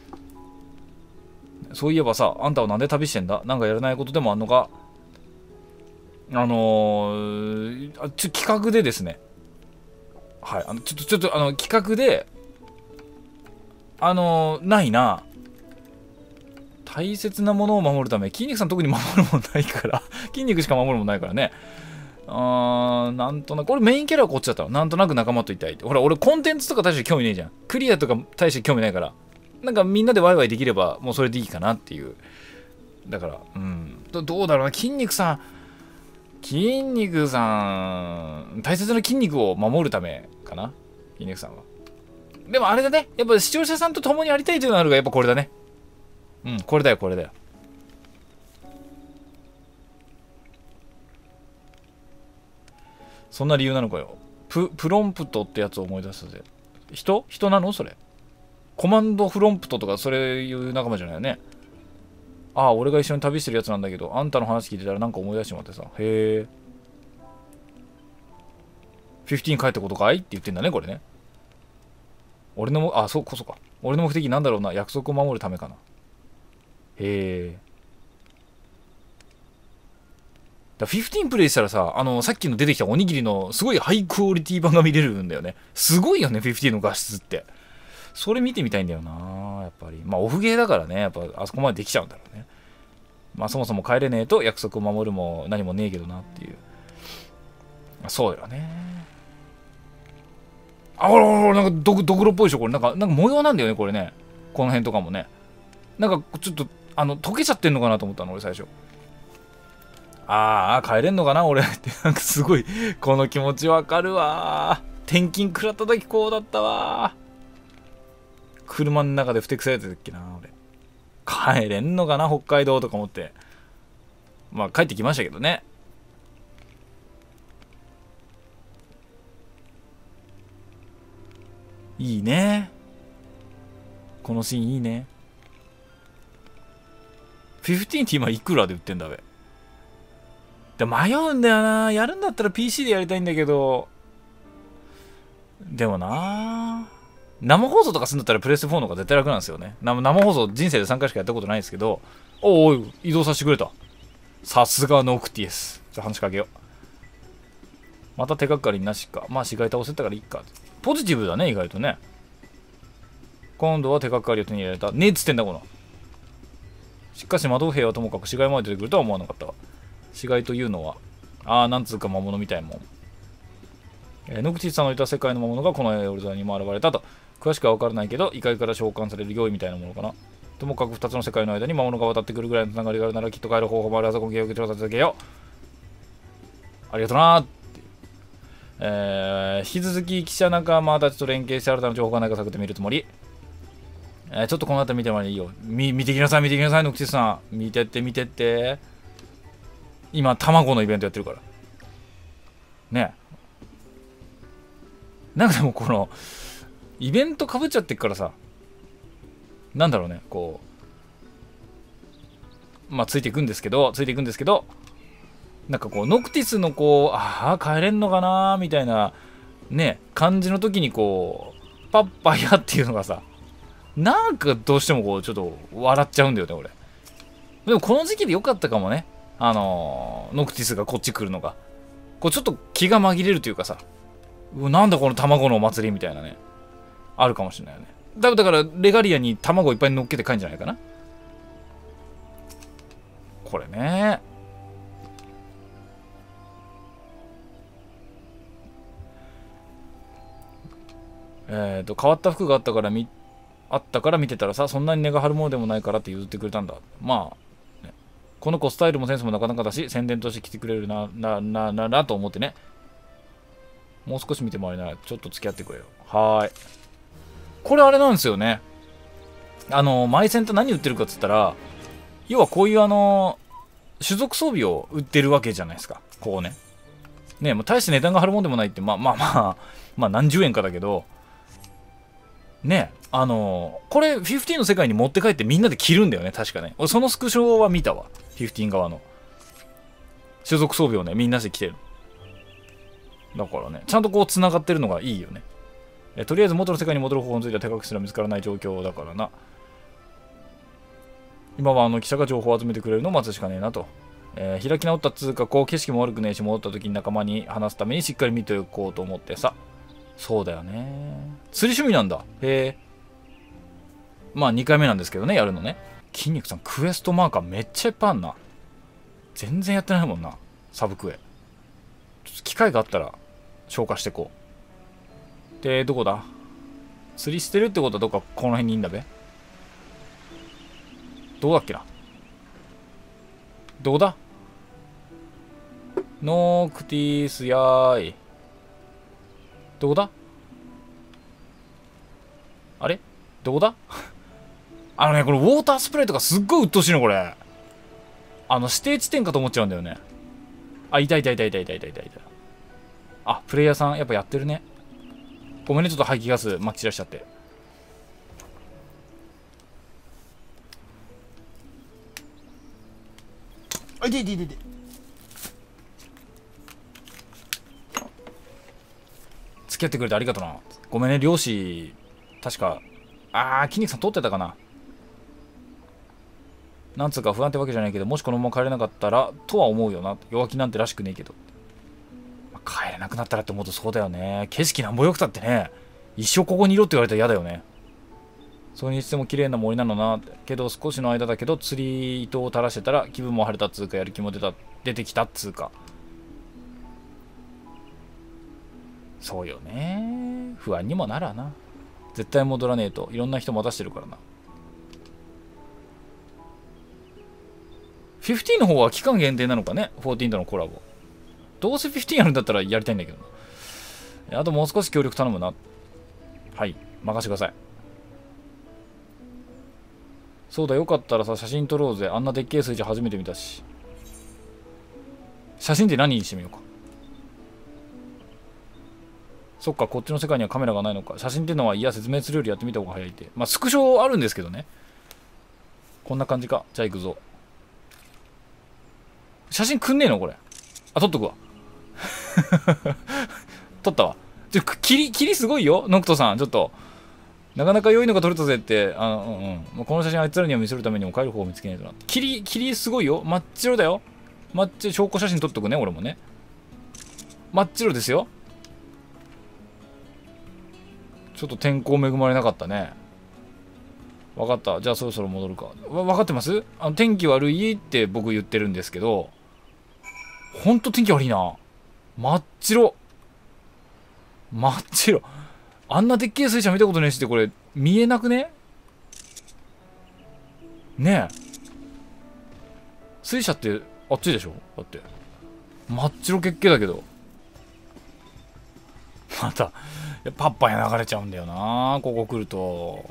そういえばさ、あんたはなんで旅してんだ？なんかやらないことでもあんのか？あのー、ちょ企画でですね。はい、あの、ちょっと、ちょっと、あの、企画で、あのー、ないな。大切なものを守るため、筋肉さん特に守るもんないから、筋肉しか守るもんないからね。あー、なんとなく、俺メインキャラはこっちだったの。なんとなく仲間といたいって。ほら、俺コンテンツとか大して興味ねえじゃん。クリアとか大して興味ないから。なんかみんなでワイワイできれば、もうそれでいいかなっていう。だから、うん。ど, どうだろうな、筋肉さん。筋肉さん、大切な筋肉を守るためかな。筋肉さんは。でもあれだね。やっぱ視聴者さんと共にやりたいというのがあるが、やっぱこれだね。うん、これだよ、これだよ。そんな理由なのかよ。プ、プロンプトってやつを思い出すぜ。人人なのそれ。コマンドフロンプトとか、それいう仲間じゃないよね。ああ、俺が一緒に旅してるやつなんだけど、あんたの話聞いてたらなんか思い出してもらってさ。へえ。じゅうご帰ったことかいって言ってんだね、これね。俺のも、あ、そうこそか。俺の目的なんだろうな。約束を守るためかな。へえ。だじゅうごプレイしたらさ、あの、さっきの出てきたおにぎりのすごいハイクオリティ版が見れるんだよね。すごいよね、じゅうごの画質って。それ見てみたいんだよな、やっぱり。まあ、オフゲーだからね、やっぱあそこまでできちゃうんだろうね。まあ、そもそも帰れねえと約束を守るも何もねえけどなっていう。そうだよね。あ、ほらほら、なんかドク、ドクロっぽいでしょ、これ。なんか、なんか模様なんだよね、これね。この辺とかもね。なんか、ちょっと、あの、溶けちゃってんのかなと思ったの、俺最初。ああ、帰れんのかな、俺。って、なんかすごい、この気持ちわかるわ。転勤食らった時こうだったわ。車の中でふてくされてたっけな、俺。帰れんのかな、北海道とか思って。まあ、帰ってきましたけどね。いいね。このシーンいいね。じゅうごって今いくらで売ってんだべ。で迷うんだよな。やるんだったら ピーシー でやりたいんだけど。でもな。生放送とかするんだったらプレステフォーの方が絶対楽なんですよね。生放送人生でさんかいしかやったことないですけど。おお、移動させてくれた。さすがノクティエス。じゃあ話しかけよう。また手がかりなしか。まあ死骸倒せたからいいか。ポジティブだね、意外とね。今度は手がかりを手に入れられた。ねえっつってんだ、この。しかし窓兵はともかく死骸まで出てくるとは思わなかったわ。死骸というのは、ああ、なんつうか魔物みたいもん。えー、ノクティスさんのいた世界の魔物がこのエオルザにも現れたと。詳しくは分からないけど、異界から召喚される用意みたいなものかな。ともかくふたつの世界の間に魔物が渡ってくるぐらいのつながりがあるならきっと帰る方法もあるはず。今期を受け調査続けよう。ありがとなーって。えー、引き続き記者仲間たちと連携して新たな情報がないか探ってみるつもり。えー、ちょっとこの後見てもらいいよ。み、見てきなさい、見てきなさい、ノクティスさん。見てって、見てって。今、卵のイベントやってるから。ね。なんかでもこの、 イベントかぶっちゃってっからさ、なんだろうね、こう、まあついていくんですけど、ついていくんですけど、なんかこう、ノクティスのこう、ああ、帰れんのかなーみたいな、ね、感じの時にこう、パッパヤっていうのがさ、なんかどうしてもこう、ちょっと笑っちゃうんだよね、俺。でもこの時期でよかったかもね。あのー、ノクティスがこっち来るのが。こうちょっと気が紛れるというかさ、うわなんだこの卵のお祭りみたいなね。あるかもしれないよね。だだから、レガリアに卵いっぱい乗っけて帰るんじゃないかな。これね。えっと、変わった服があったからみ、あったから見てたらさ、そんなに値が張るものでもないからって譲ってくれたんだ。まあ、ね、この子スタイルもセンスもなかなかだし、宣伝として来てくれるな、な、な、な、なと思ってね。もう少し見てもらえなら、ちょっと付き合ってくれよ。はーい。これあれなんですよね。あの、マイセンって何売ってるかっつったら、要はこういうあの、種族装備を売ってるわけじゃないですか。こうね。ね、もう大して値段が張るもんでもないって、まあまあまあ、まあ何十円かだけど、ね、あのー、これ、フィフティーンの世界に持って帰ってみんなで着るんだよね、確かね。俺、そのスクショは見たわ。フィフティーン側の。種族装備をね、みんなで着てる。だからね、ちゃんとこう、繋がってるのがいいよね。えとりあえず元の世界に戻る方法については手隠しすら見つからない状況だからな。今はあの記者が情報を集めてくれるのを待つしかねえなと。えー、開き直ったっつうか、こう景色も悪くねえし、戻った時に仲間に話すためにしっかり見ておこうと思ってさ。そうだよね。釣り趣味なんだ。へえ。まあにかいめなんですけどね、やるのね。筋肉さん、クエストマーカーめっちゃいっぱいあんな。全然やってないもんな。サブクエ。ちょっと機会があったら消化してこう。で、どこだ？釣りしてるってことはどっかこの辺にいいんだべ。どうだっけな。どこだ？ノークティースやーい。どこだ？あれどこだ？あのね、これウォータースプレーとかすっごい鬱陶しいの、これ。あの、指定地点かと思っちゃうんだよね。あ、いたいたいたいたいたいたいたいた。あ、プレイヤーさん、やっぱやってるね。ごめんね、ちょっと排気ガス、まき散らしちゃって。あ、いていていていて。付き合ってくれてありがとな。ごめんね、漁師、確か、あー、筋肉さん通ってたかな。なんつうか不安ってわけじゃないけど、もしこのまま帰れなかったら、とは思うよな。弱気なんてらしくねえけど。まあ、帰れなくなったらって思うとそうだよね。景色なんぼよくたってね。一生ここにいろって言われたら嫌だよね。それにしても綺麗な森なのな。けど少しの間だけど、釣り糸を垂らしてたら気分も晴れたっつうか、やる気も出た、出てきたっつうか。そうよね。不安にもならな。絶対戻らねえと。いろんな人待たしてるからな。フィフティーンの方は期間限定なのかね、フォーティーンとのコラボ。どうせフィフティーンやるんだったらやりたいんだけど。あともう少し協力頼むな。はい、任せてください。そうだ、よかったらさ、写真撮ろうぜ。あんなでっけえ数字初めて見たし。写真って何にしてみようか。そっか、こっちの世界にはカメラがないのか。写真ってのは、いや、説明するよりやってみた方が早いって。まあ、スクショあるんですけどね。こんな感じか。じゃあ行くぞ。写真くんねえのこれ。あ、撮っとくわ。撮ったわ。ちょ、霧、霧すごいよ。ノクトさん、ちょっと。なかなか良いのが撮れたぜって、あの、うんうん。この写真あいつらには見せるためにも帰る方を見つけないとな。霧、霧すごいよ。真っ白だよ。真っ白、証拠写真撮っとくね、俺もね。真っ白ですよ。ちょっと天候恵まれなかったね。わかった。じゃあそろそろ戻るか。わ、分かってます？あの、天気悪いって僕言ってるんですけど、ほんと天気悪いな。真っ白。真っ白。あんなでっけえ水車見たことねえしってこれ、見えなくね？ねえ。水車ってあっちでしょ？だって。真っ白けっけだけど。また、パッパに流れちゃうんだよな。ここ来ると。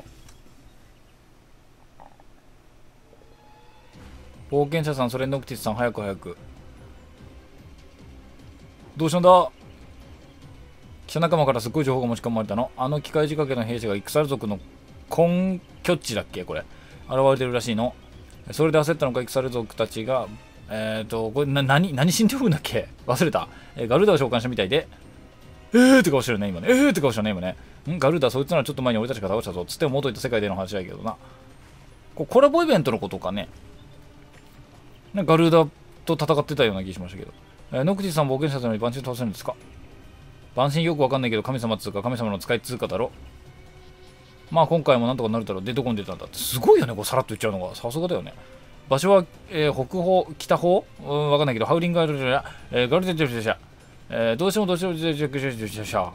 冒険者さん、それノクティスさん、早く早く。どうしたんだ？ 記者仲間からすっごい情報が持ち込まれたの。あの機械仕掛けの兵士がイクサル族の根拠地だっけこれ。現れてるらしいの。それで焦ったのか、イクサル族たちが、えっ、ー、と、これな、何、何しんで呼ぶんだっけ忘れた。えー、ガルーダを召喚したみたいで、えーって顔してるね、今ね。えーって顔したね、今ね。んガルーダ、そいつならちょっと前に俺たちが倒したぞ。つって元いた世界での話だけどな。こコラボイベントのことかね。ねガルーダと戦ってたような気がしましたけど。えー、ノクティスさん冒険者なのに万神倒せるんですか？万神よくわかんないけど、神様っつうか神様の使い通貨だろ。まあ今回もなんとかなるだろう。で、どこに出たんだって。すごいよね、こうさらっと言っちゃうのが。さすがだよね。場所は、えー、北方、北方うん、わかんないけど、ハウリングガルーダ、えー、ガルデジェジャ、えー、どうしてもどうしてもジェジェジェジェジャ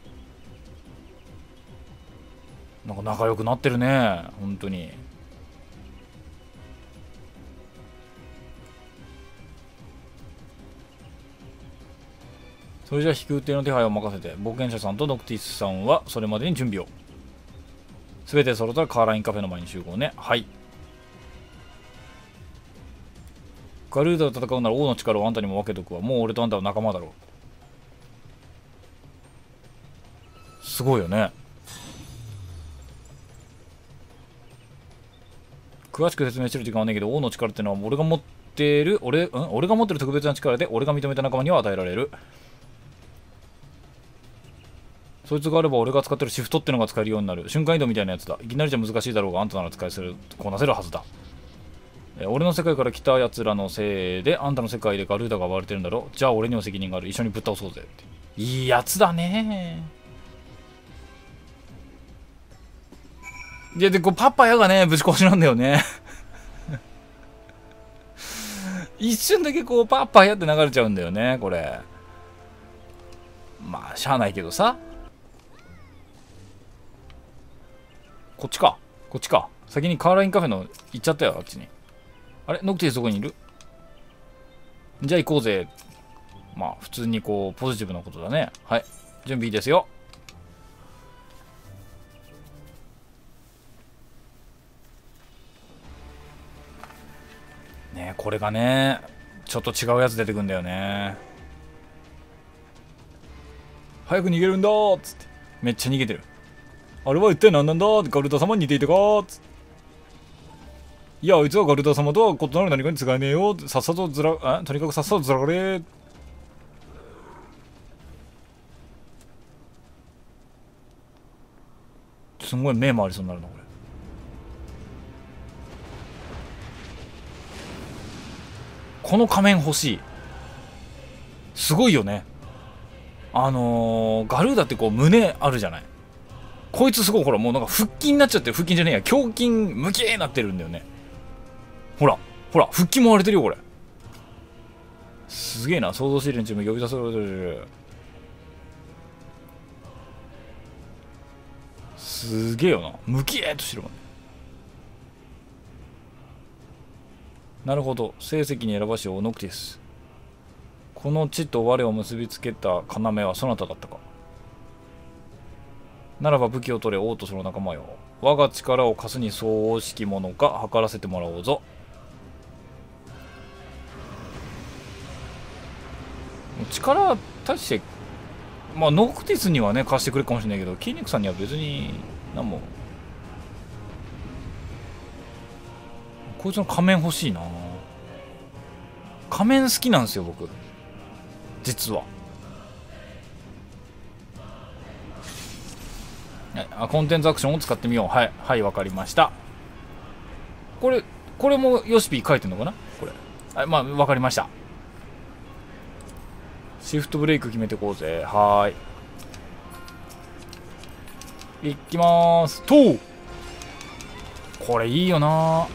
なんか仲良くなってるね、本当に。それじゃあ飛空艇の手配を任せて、冒険者さんとノクティスさんはそれまでに準備を。すべて揃ったらカーラインカフェの前に集合ね。はい。ガルーダと戦うなら王の力をあんたにも分けとくわ。もう俺とあんたは仲間だろう。すごいよね。詳しく説明してる時間はないけど、王の力ってのは俺が持ってる、俺、ん俺が持ってる特別な力で、俺が認めた仲間には与えられる。そいつがあれば俺が使ってるシフトってのが使えるようになる。瞬間移動みたいなやつだ。いきなりじゃ難しいだろうが、あんたなら使いする、こなせるはずだ。え俺の世界から来た奴らのせいで、あんたの世界でガルーダが暴れてるんだろ。じゃあ俺にも責任がある。一緒にぶっ倒そうぜって。いいやつだね。いや、で、こうパパヤがね、ぶち壊しなんだよね。一瞬だけこう、パパヤって流れちゃうんだよね、これ。まあ、しゃあないけどさ。こっちか。こっちか。先にカーラインカフェの行っちゃったよ、あっちに。あれノクティスどこにいる？じゃあ行こうぜ。まあ、普通にこう、ポジティブなことだね。はい。準備いいですよ。ねえ、これがね、ちょっと違うやつ出てくんだよね。早く逃げるんだーっつって。めっちゃ逃げてる。あれは一体何なんだーってガルダ様に似ていたかーっつって。いや、あいつはガルダ様とは異なる何かに使えねえよ。さっさとずら、あとにかくさっさとずらかれ。すんごい目回りそうになるな、これ。この仮面欲しい。すごいよね。あのー、ガルーダってこう胸あるじゃない。こいつすごいほらもうなんか腹筋になっちゃってる。腹筋じゃねえや。胸筋ムキーになってるんだよね。ほら、ほら、腹筋も割れてるよ、これ。すげえな、想像してる連中も呼び出される。すげえよな、ムキーっとしてるもんね。なるほど、成績に選ばしオノクティス。この地と我を結びつけた要はそなただったか。ならば武器を取れ、王とその仲間よ。我が力を貸すに相応しきものか測らせてもらおうぞ。力対してまあノクティスにはね貸してくれるかもしれないけど、キーニクさんには別に何も。こいつの仮面欲しいな。仮面好きなんですよ僕実は。あ、コンテンツアクションを使ってみよう。はいはい、わかりました。これこれもヨシピー書いてんのかなこれ。はい、まあわかりました。シフトブレイク決めていこうぜ。はーい。いきまーす。とうこれいいよな。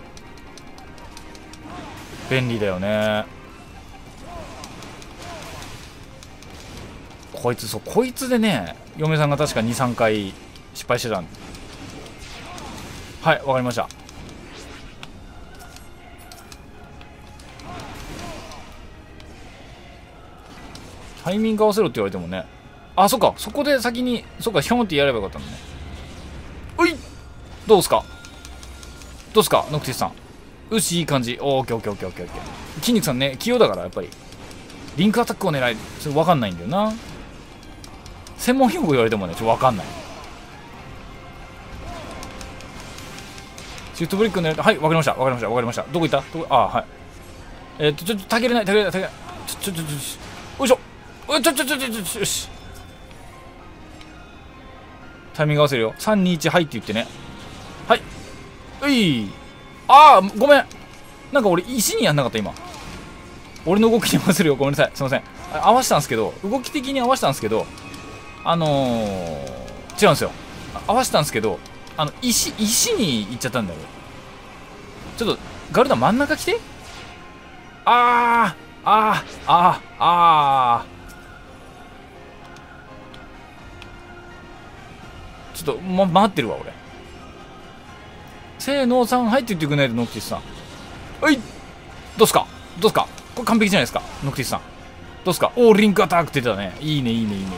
便利だよね。こいつ、そう、こいつでね、嫁さんが確かに、さんかい失敗してたんで。はい、わかりました。タイミング合わせろって言われてもね。あ、そっか、そこで先に、そっか、ヒョンってやればよかったんだね。おいどうすかどうすかノクティスさん。よし、いい感じ。オーケーオーケーオーケーオーケーオーケー。筋肉さんね、器用だから、やっぱり。リンクアタックを狙い、それ分かんないんだよな。 専門用語言われてもね、ちょっとわかんない。シフトブレイクのやりはい、わかりました、わかりました、わかりました。どこ行ったどこ、ああ、はい。えー、っと、ちょっと、たけれない、たけれない、たけれない。ちょ、ちょ、ちょ、ちょ、よいしょ。おい、ちょ、ちょ、ちょ、ちょ、ちょ、よし。タイミング合わせるよ。さん、に、いち、はいって言ってね。はい。うい。ああ、ごめん。なんか俺、石にやんなかった、今。俺の動きに合わせるよ。ごめんなさい。すいません。合わせたんですけど、動き的に合わせたんですけど、あのー、違うんですよ。合わせたんですけど、あの、石、石に行っちゃったんだよ。ちょっと、ガルダ真ん中来て。あー、あー、あー、あー。ちょっと、ま、待ってるわ、俺。せーの、さん、はいって言ってくれないと、ノクティスさん。はい。どうすかどうすかこれ完璧じゃないですか、ノクティスさん。どうすかおー、リンクアタックって言ってたね。いいね、いいね、いいね。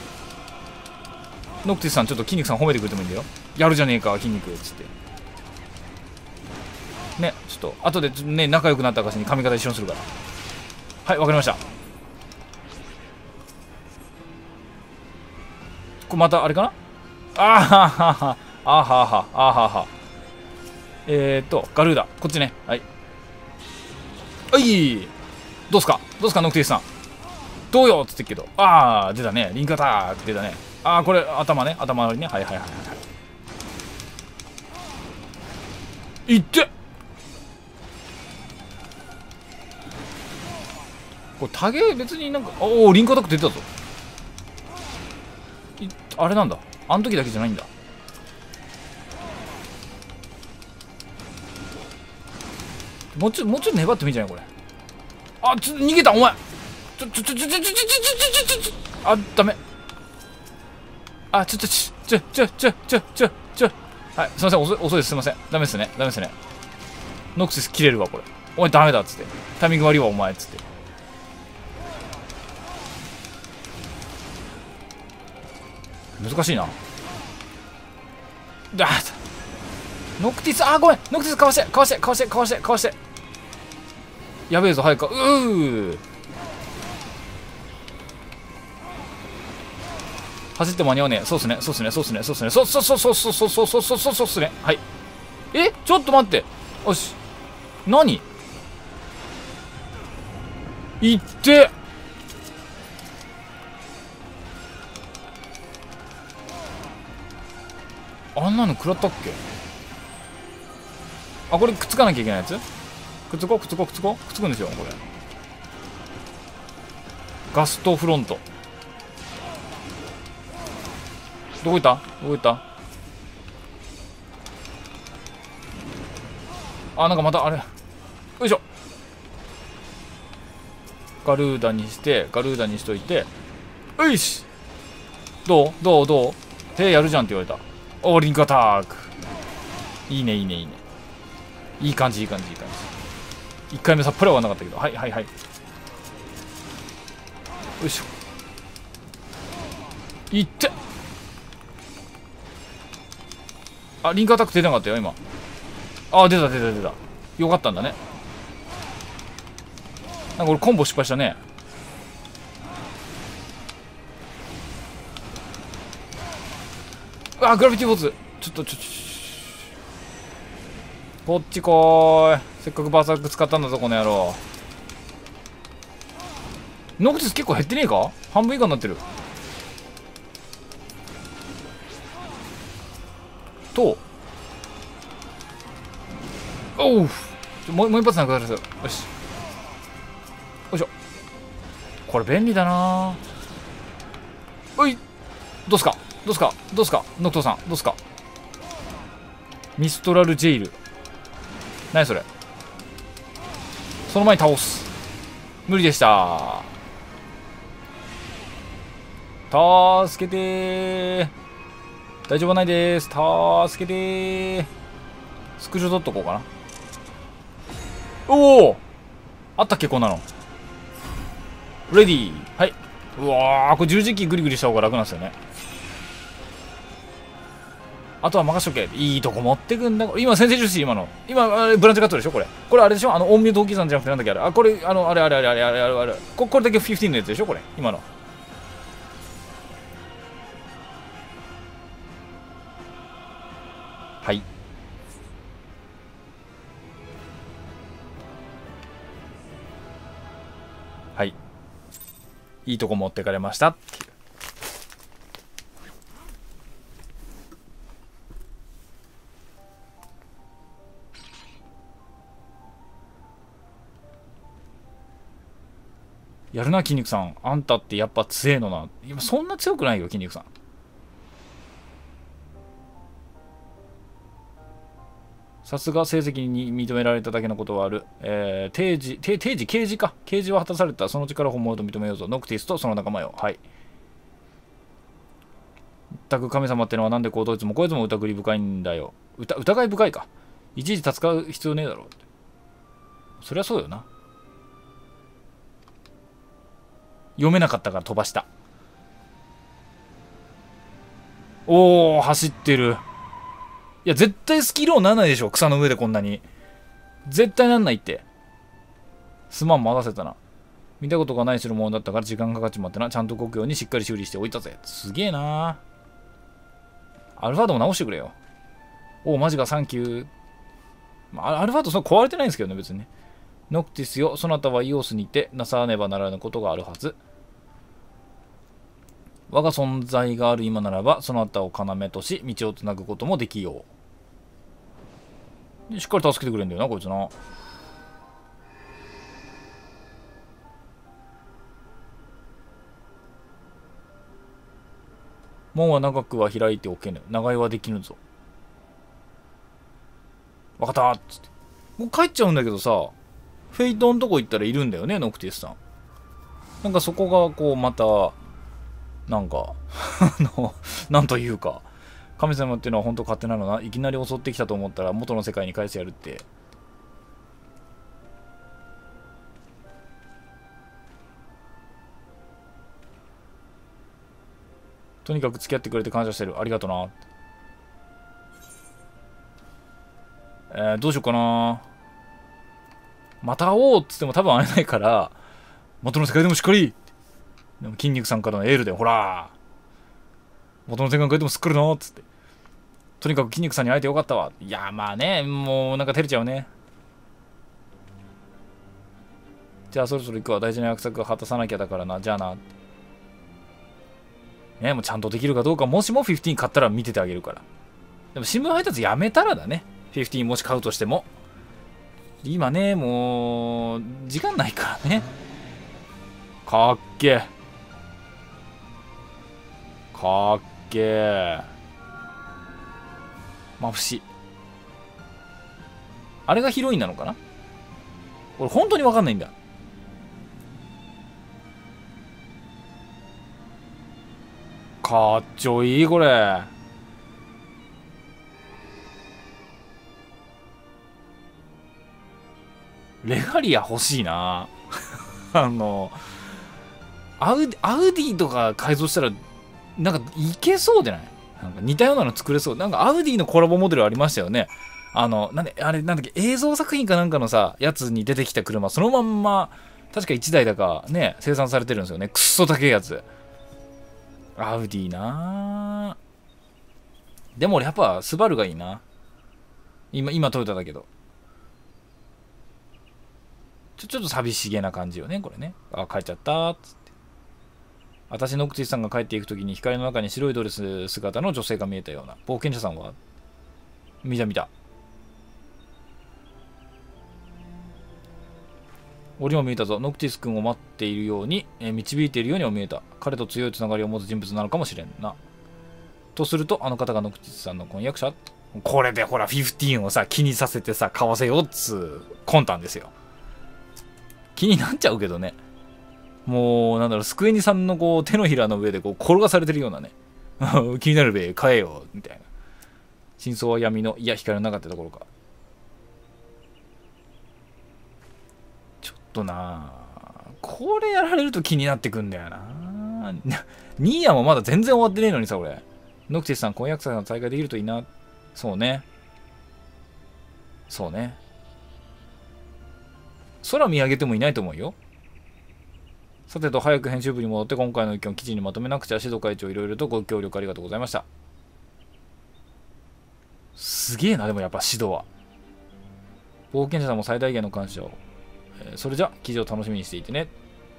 ノクティスさん、ちょっと筋肉さん褒めてくれてもいいんだよ。やるじゃねえか、筋肉、つって。ね、ちょっと、後でね、仲良くなった証に髪型一緒にするから。はい、わかりました。これまた、あれかなあーははは、あーはは、あーはは。えーっと、ガルーダ、こっちね。はい。はい、どうすかどうすか、ノクティスさん。どうよっつってっけど。ああ、出たね。リンクアタック出たね。ああ、これ、頭ね。頭のりね。はいはいはいはい。いって、これ、タゲ別になんか、おお、リンクアタック出てたぞ。あれなんだ。あの時だけじゃないんだ。もうちょ、もうちょっと粘ってもいいんじゃないこれ。あ、ちょっと逃げた、お前。ちょ、ちょ、ちょ、ちょ、ちょ、ちょ、ちょ、ちょ、ちょ、ちょ、あ、ダメ。あ、ちょ、ちょ、ちょ、ちょ、ちょ、ちょ、ちょ、ちょ、はい、すいません、遅い、遅いです、すいません。ダメですね、ダメですね。ノクシス切れるわ、これ。お前ダメだっつって。タイミング悪いわ、お前っつって。難しいな。だノクティス、あー、ごめん、ノクティスかわして、かわして、かわして、かわして、かわして。やべえぞ、早くか。うー。走って間に合わねえ。そうっすね、そうっすね、そうっすね、そうっすね、そうそうそうそうそうそうそうそうそうそうそうっすね。はい。え、ちょっと待って。よし。何いって。あんなの食らったっけ。あ、これくっつかなきゃいけないやつ。くっつこうくっつこうくっつこうくっつくんですよこれ。ガストフロントどこ行ったどこ行った。あ、なんかまたあれ。よいしょ。ガルーダにしてガルーダにしといて。よいし。どうどうどう手やるじゃんって言われた。おー、リンクアタック。いいねいいねいいね。いい感じいい感じいい感じ。いっかいめさっぱり終わんなかったけど。はいはいはい。よいしょ。いって。あ、リンクアタック出なかったよ今。あ、出た出た出た。よかったんだね。なんか俺コンボ失敗したね。あ、グラビティフォース。ちょっとちょちょこっちこーい。せっかくバーサーク使ったんだぞこの野郎。ノクティス結構減ってねえか。半分以下になってると。おう、もうもう一発なんかですよ。よし、よいしょ。これ便利だな。おい、どうすかどうすかどうすかノクトさんどうすか。ミストラルジェイル。何それ。その前に倒す。無理でした。助けてー。大丈夫ないです。助けてー。スクショ取っとこうかな。おお、あったっけこんなの。レディー。はい。うわー、これ十字キーグリグリした方が楽なんですよね。あとは任しとけ。いいとこ持ってくんだ。今先制重視今の。今あれブランチカットでしょこれ。これあれでしょ、あの音ミュート大きさんじゃなくてなんだっけあれ。あ、これあのあれあれあれあれあれあれあれ。ここれだけじゅうごのやつでしょこれ今の。 はい。はい。いいとこ持ってかれましたっていう。やるな、筋肉さん。あんたってやっぱ強えのな。今そんな強くないよ、筋肉さん。さすが成績に認められただけのことはある。えー、定時、定定時、刑事か。刑事は果たされた。その力を本物と認めようぞ。ノクティスとその仲間よ。はい。全く神様ってのはなんでこうどいつもこいつも疑り深いんだよ。疑疑い深いか。いちいち戦う必要ねえだろ。そりゃそうよな。読めなかったから飛ばした。おー、走ってる。いや、絶対スキルオンなんないでしょ。草の上でこんなに。絶対なんないって。すまん、任せたな。見たことがないするものだったから時間かかっちまってな。ちゃんと動くようにしっかり修理しておいたぜ。すげえな。アルファードも直してくれよ。おお、マジか、サンキュー。まあ、アルファードその壊れてないんですけどね、別にね。ノクティスよ、そなたはイオスにてなさねばならぬことがあるはず。我が存在がある今ならば、そなたを要とし、道をつなぐこともできよう。しっかり助けてくれんだよな、こいつな。門は長くは開いておけぬ。長居はできぬぞ。わかったーっつって。もう帰っちゃうんだけどさ、フェイトのとこ行ったらいるんだよね、ノクティスさん。なんかそこがこうまた、なんかあの、なんというか、神様っていうのは本当勝手なのな。いきなり襲ってきたと思ったら元の世界に返してやるって。とにかく付き合ってくれて感謝してる。ありがとな。えー、どうしようかな。また会おうっつっても多分会えないから、元の世界でもしっかり。でも筋肉さんからのエールで、ほら元の世界でもすっかりなっつって。とにかく筋肉さんに会えてよかったわ。いや、まあね、もうなんか照れちゃうね。じゃあそろそろ行くわ。大事な約束を果たさなきゃだからな。じゃあな。ね、もうちゃんとできるかどうか、もしもじゅうご買ったら見ててあげるから。でも新聞配達やめたらだね。じゅうごもし買うとしても。今ね、もう、時間ないからね。かっけー。かっけー。まぶしい。あれがヒロインなのかな。俺本当にわかんないんだ。かっちょいいこれ。レガリア欲しいなあのアウアウディとか改造したらなんかいけそうじゃない。なんか似たようなの作れそう。なんかアウディのコラボモデルありましたよね。あのなんであれなんだっけ、映像作品かなんかのさやつに出てきた車そのまんま確かいちだいだかね生産されてるんですよね。くっそ高いやつ。アウディな。でも俺やっぱスバルがいいな。今今トヨタだけどちょちょっと寂しげな感じよねこれね。あ、帰っちゃったーっつって。私の口さんが帰っていくときに光の中に白いドレス姿の女性が見えたような。冒険者さんは見た見た。俺も見えたぞ。ノクティス君を待っているように、えー、導いているようにも見えた。彼と強いつながりを持つ人物なのかもしれんな。とすると、あの方がノクティスさんの婚約者。これでほら、じゅうごをさ、気にさせてさ、買わせようっつう魂胆ですよ。気になっちゃうけどね。もう、なんだろう、スクエニさんのこう手のひらの上でこう転がされてるようなね。気になるべ、買えよ、みたいな。真相は闇の、いや、光のなかったところか。ちょっとなぁ。これやられると気になってくんだよな。ニーヤもまだ全然終わってねえのにさ、俺。ノクティスさん、婚約者の再会できるといいな。そうね。そうね。空見上げてもいないと思うよ。さてと、早く編集部に戻って今回の意見を記事にまとめなくちゃ。指導会長いろいろとご協力ありがとうございました。 すげえな、でもやっぱ指導は。冒険者さんも最大限の感謝を。えー、それじゃ、記事を楽しみにしていてね。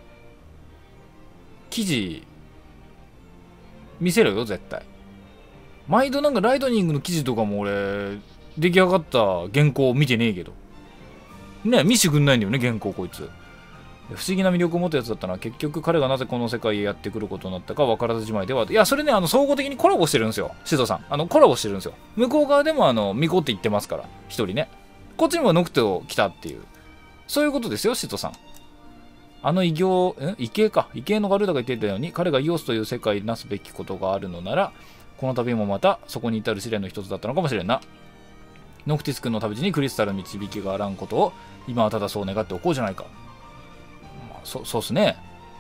記事、見せろよ、絶対。毎度なんかライトニングの記事とかも俺、出来上がった原稿見てねえけど。ね、見してくんないんだよね、原稿こいつ。不思議な魅力を持ったやつだったのは、結局彼がなぜこの世界へやってくることになったか分からずじまいでは。いや、それね、あの、総合的にコラボしてるんですよ、シドさん。あの、コラボしてるんですよ。向こう側でも、あの、ミコって言ってますから、一人ね。こっちにもノクト来たっていう。そういうことですよ、シドさん。あの異形、ん異形か。異形のガルーダが言っていたように、彼がイオスという世界になすべきことがあるのなら、この旅もまた、そこに至る試練の一つだったのかもしれんな。ノクティス君の旅路にクリスタルの導きがあらんことを、今はただそう願っておこうじゃないか。まあ、そそうっすね。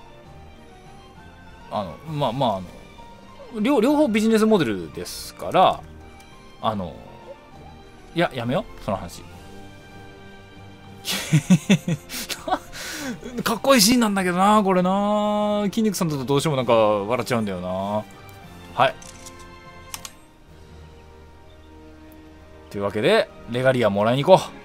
あの、まあまあ、あの、両両方ビジネスモデルですから、あの、いや、やめよう、その話。かっこいいシーンなんだけどな、これな。筋肉さんだとどうしてもなんか笑っちゃうんだよな。はい。というわけで、レガリアもらいに行こう。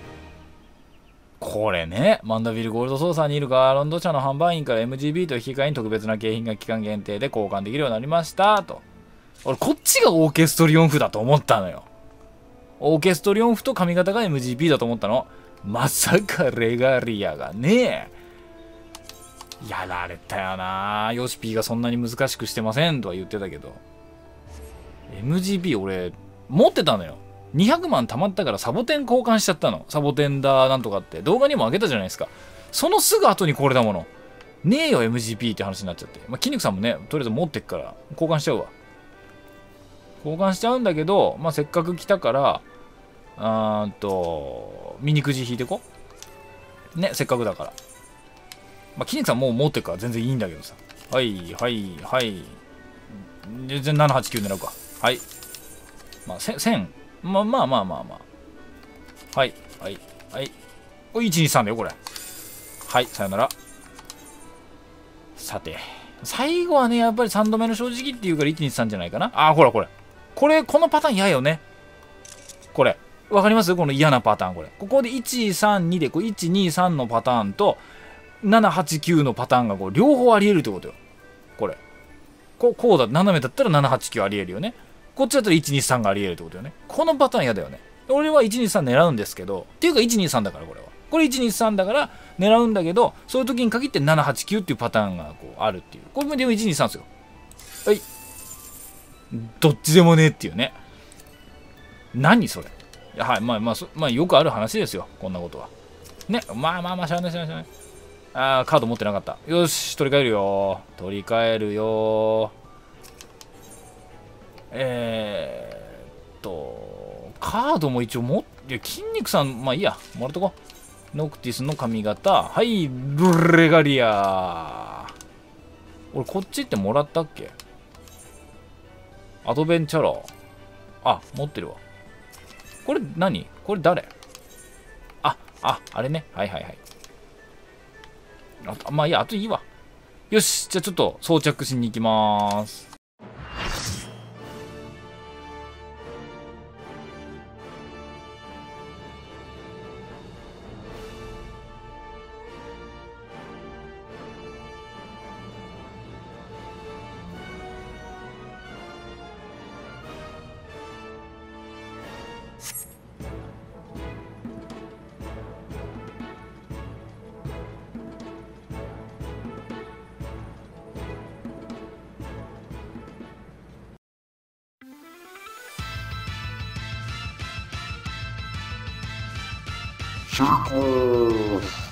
これね、マンダビルゴールドソーサーにいるガーランド社の販売員から エムジービー と引き換えに特別な景品が期間限定で交換できるようになりましたと。俺、こっちがオーケストリオンフだと思ったのよ。オーケストリオンフと髪型が エムジービー だと思ったの。まさかレガリアがね、やられたよな。ヨシピーがそんなに難しくしてませんとは言ってたけど、 エムジービー 俺持ってたのよ。にひゃくまん貯まったからサボテン交換しちゃったの。サボテンだなんとかって動画にも上げたじゃないですか。そのすぐ後にこれだもの。ねえよ エムジーピー って話になっちゃって。まあ、筋肉さんもね、とりあえず持ってっから交換しちゃうわ。交換しちゃうんだけど、まあ、せっかく来たから、あーんと、ミニくじ引いてこね、せっかくだから。まあ、筋肉さんもう持ってるから全然いいんだけどさ。はい、はい、はい。全然ななはちきゅう狙うか。はい。まあ、せん、まあまあまあまあまあ。はい、はい、はい。これいちにさんだよ、これ。はい、さよなら。さて、最後はね、やっぱりさんどめの正直っていうからいちにさんじゃないかな。あー、ほら、これ。これ、このパターン嫌よね。これ。わかりますこの嫌なパターン、これ。ここでいち、さん、にで、これいち、に、さんのパターンと、なな、はち、きゅうのパターンがこう両方あり得るってことよ。これ。こう、こうだ、斜めだったらなな、はち、きゅうあり得るよね。こっちだったらいち、に、さんがあり得るってことよね。このパターン嫌だよね。俺はいち、に、さん狙うんですけど、っていうかいち、に、さんだからこれは。これいち、に、さんだから狙うんだけど、そういう時に限ってなな、はち、きゅうっていうパターンがこうあるっていう。これもでもいち、に、さんですよ。はい。どっちでもねえっていうね。何それ。はい、まあまあ、まあよくある話ですよ。こんなことは。ね、まあまあまあ、しゃあないしゃあないしゃあない。あー、カード持ってなかった。よし、取り替えるよ。取り替えるよ。えーっと、カードも一応持って、筋肉さん、まあいいや、もらっとこう。ノクティスの髪型。はい、ブレガリア。俺、こっちってもらったっけ？アドベンチャラー。あ、持ってるわ。これ何？これ誰？あ、あ、あれね。はいはいはい。あ、まあいいや、あといいわ。よし、じゃあちょっと装着しに行きまーす。 成功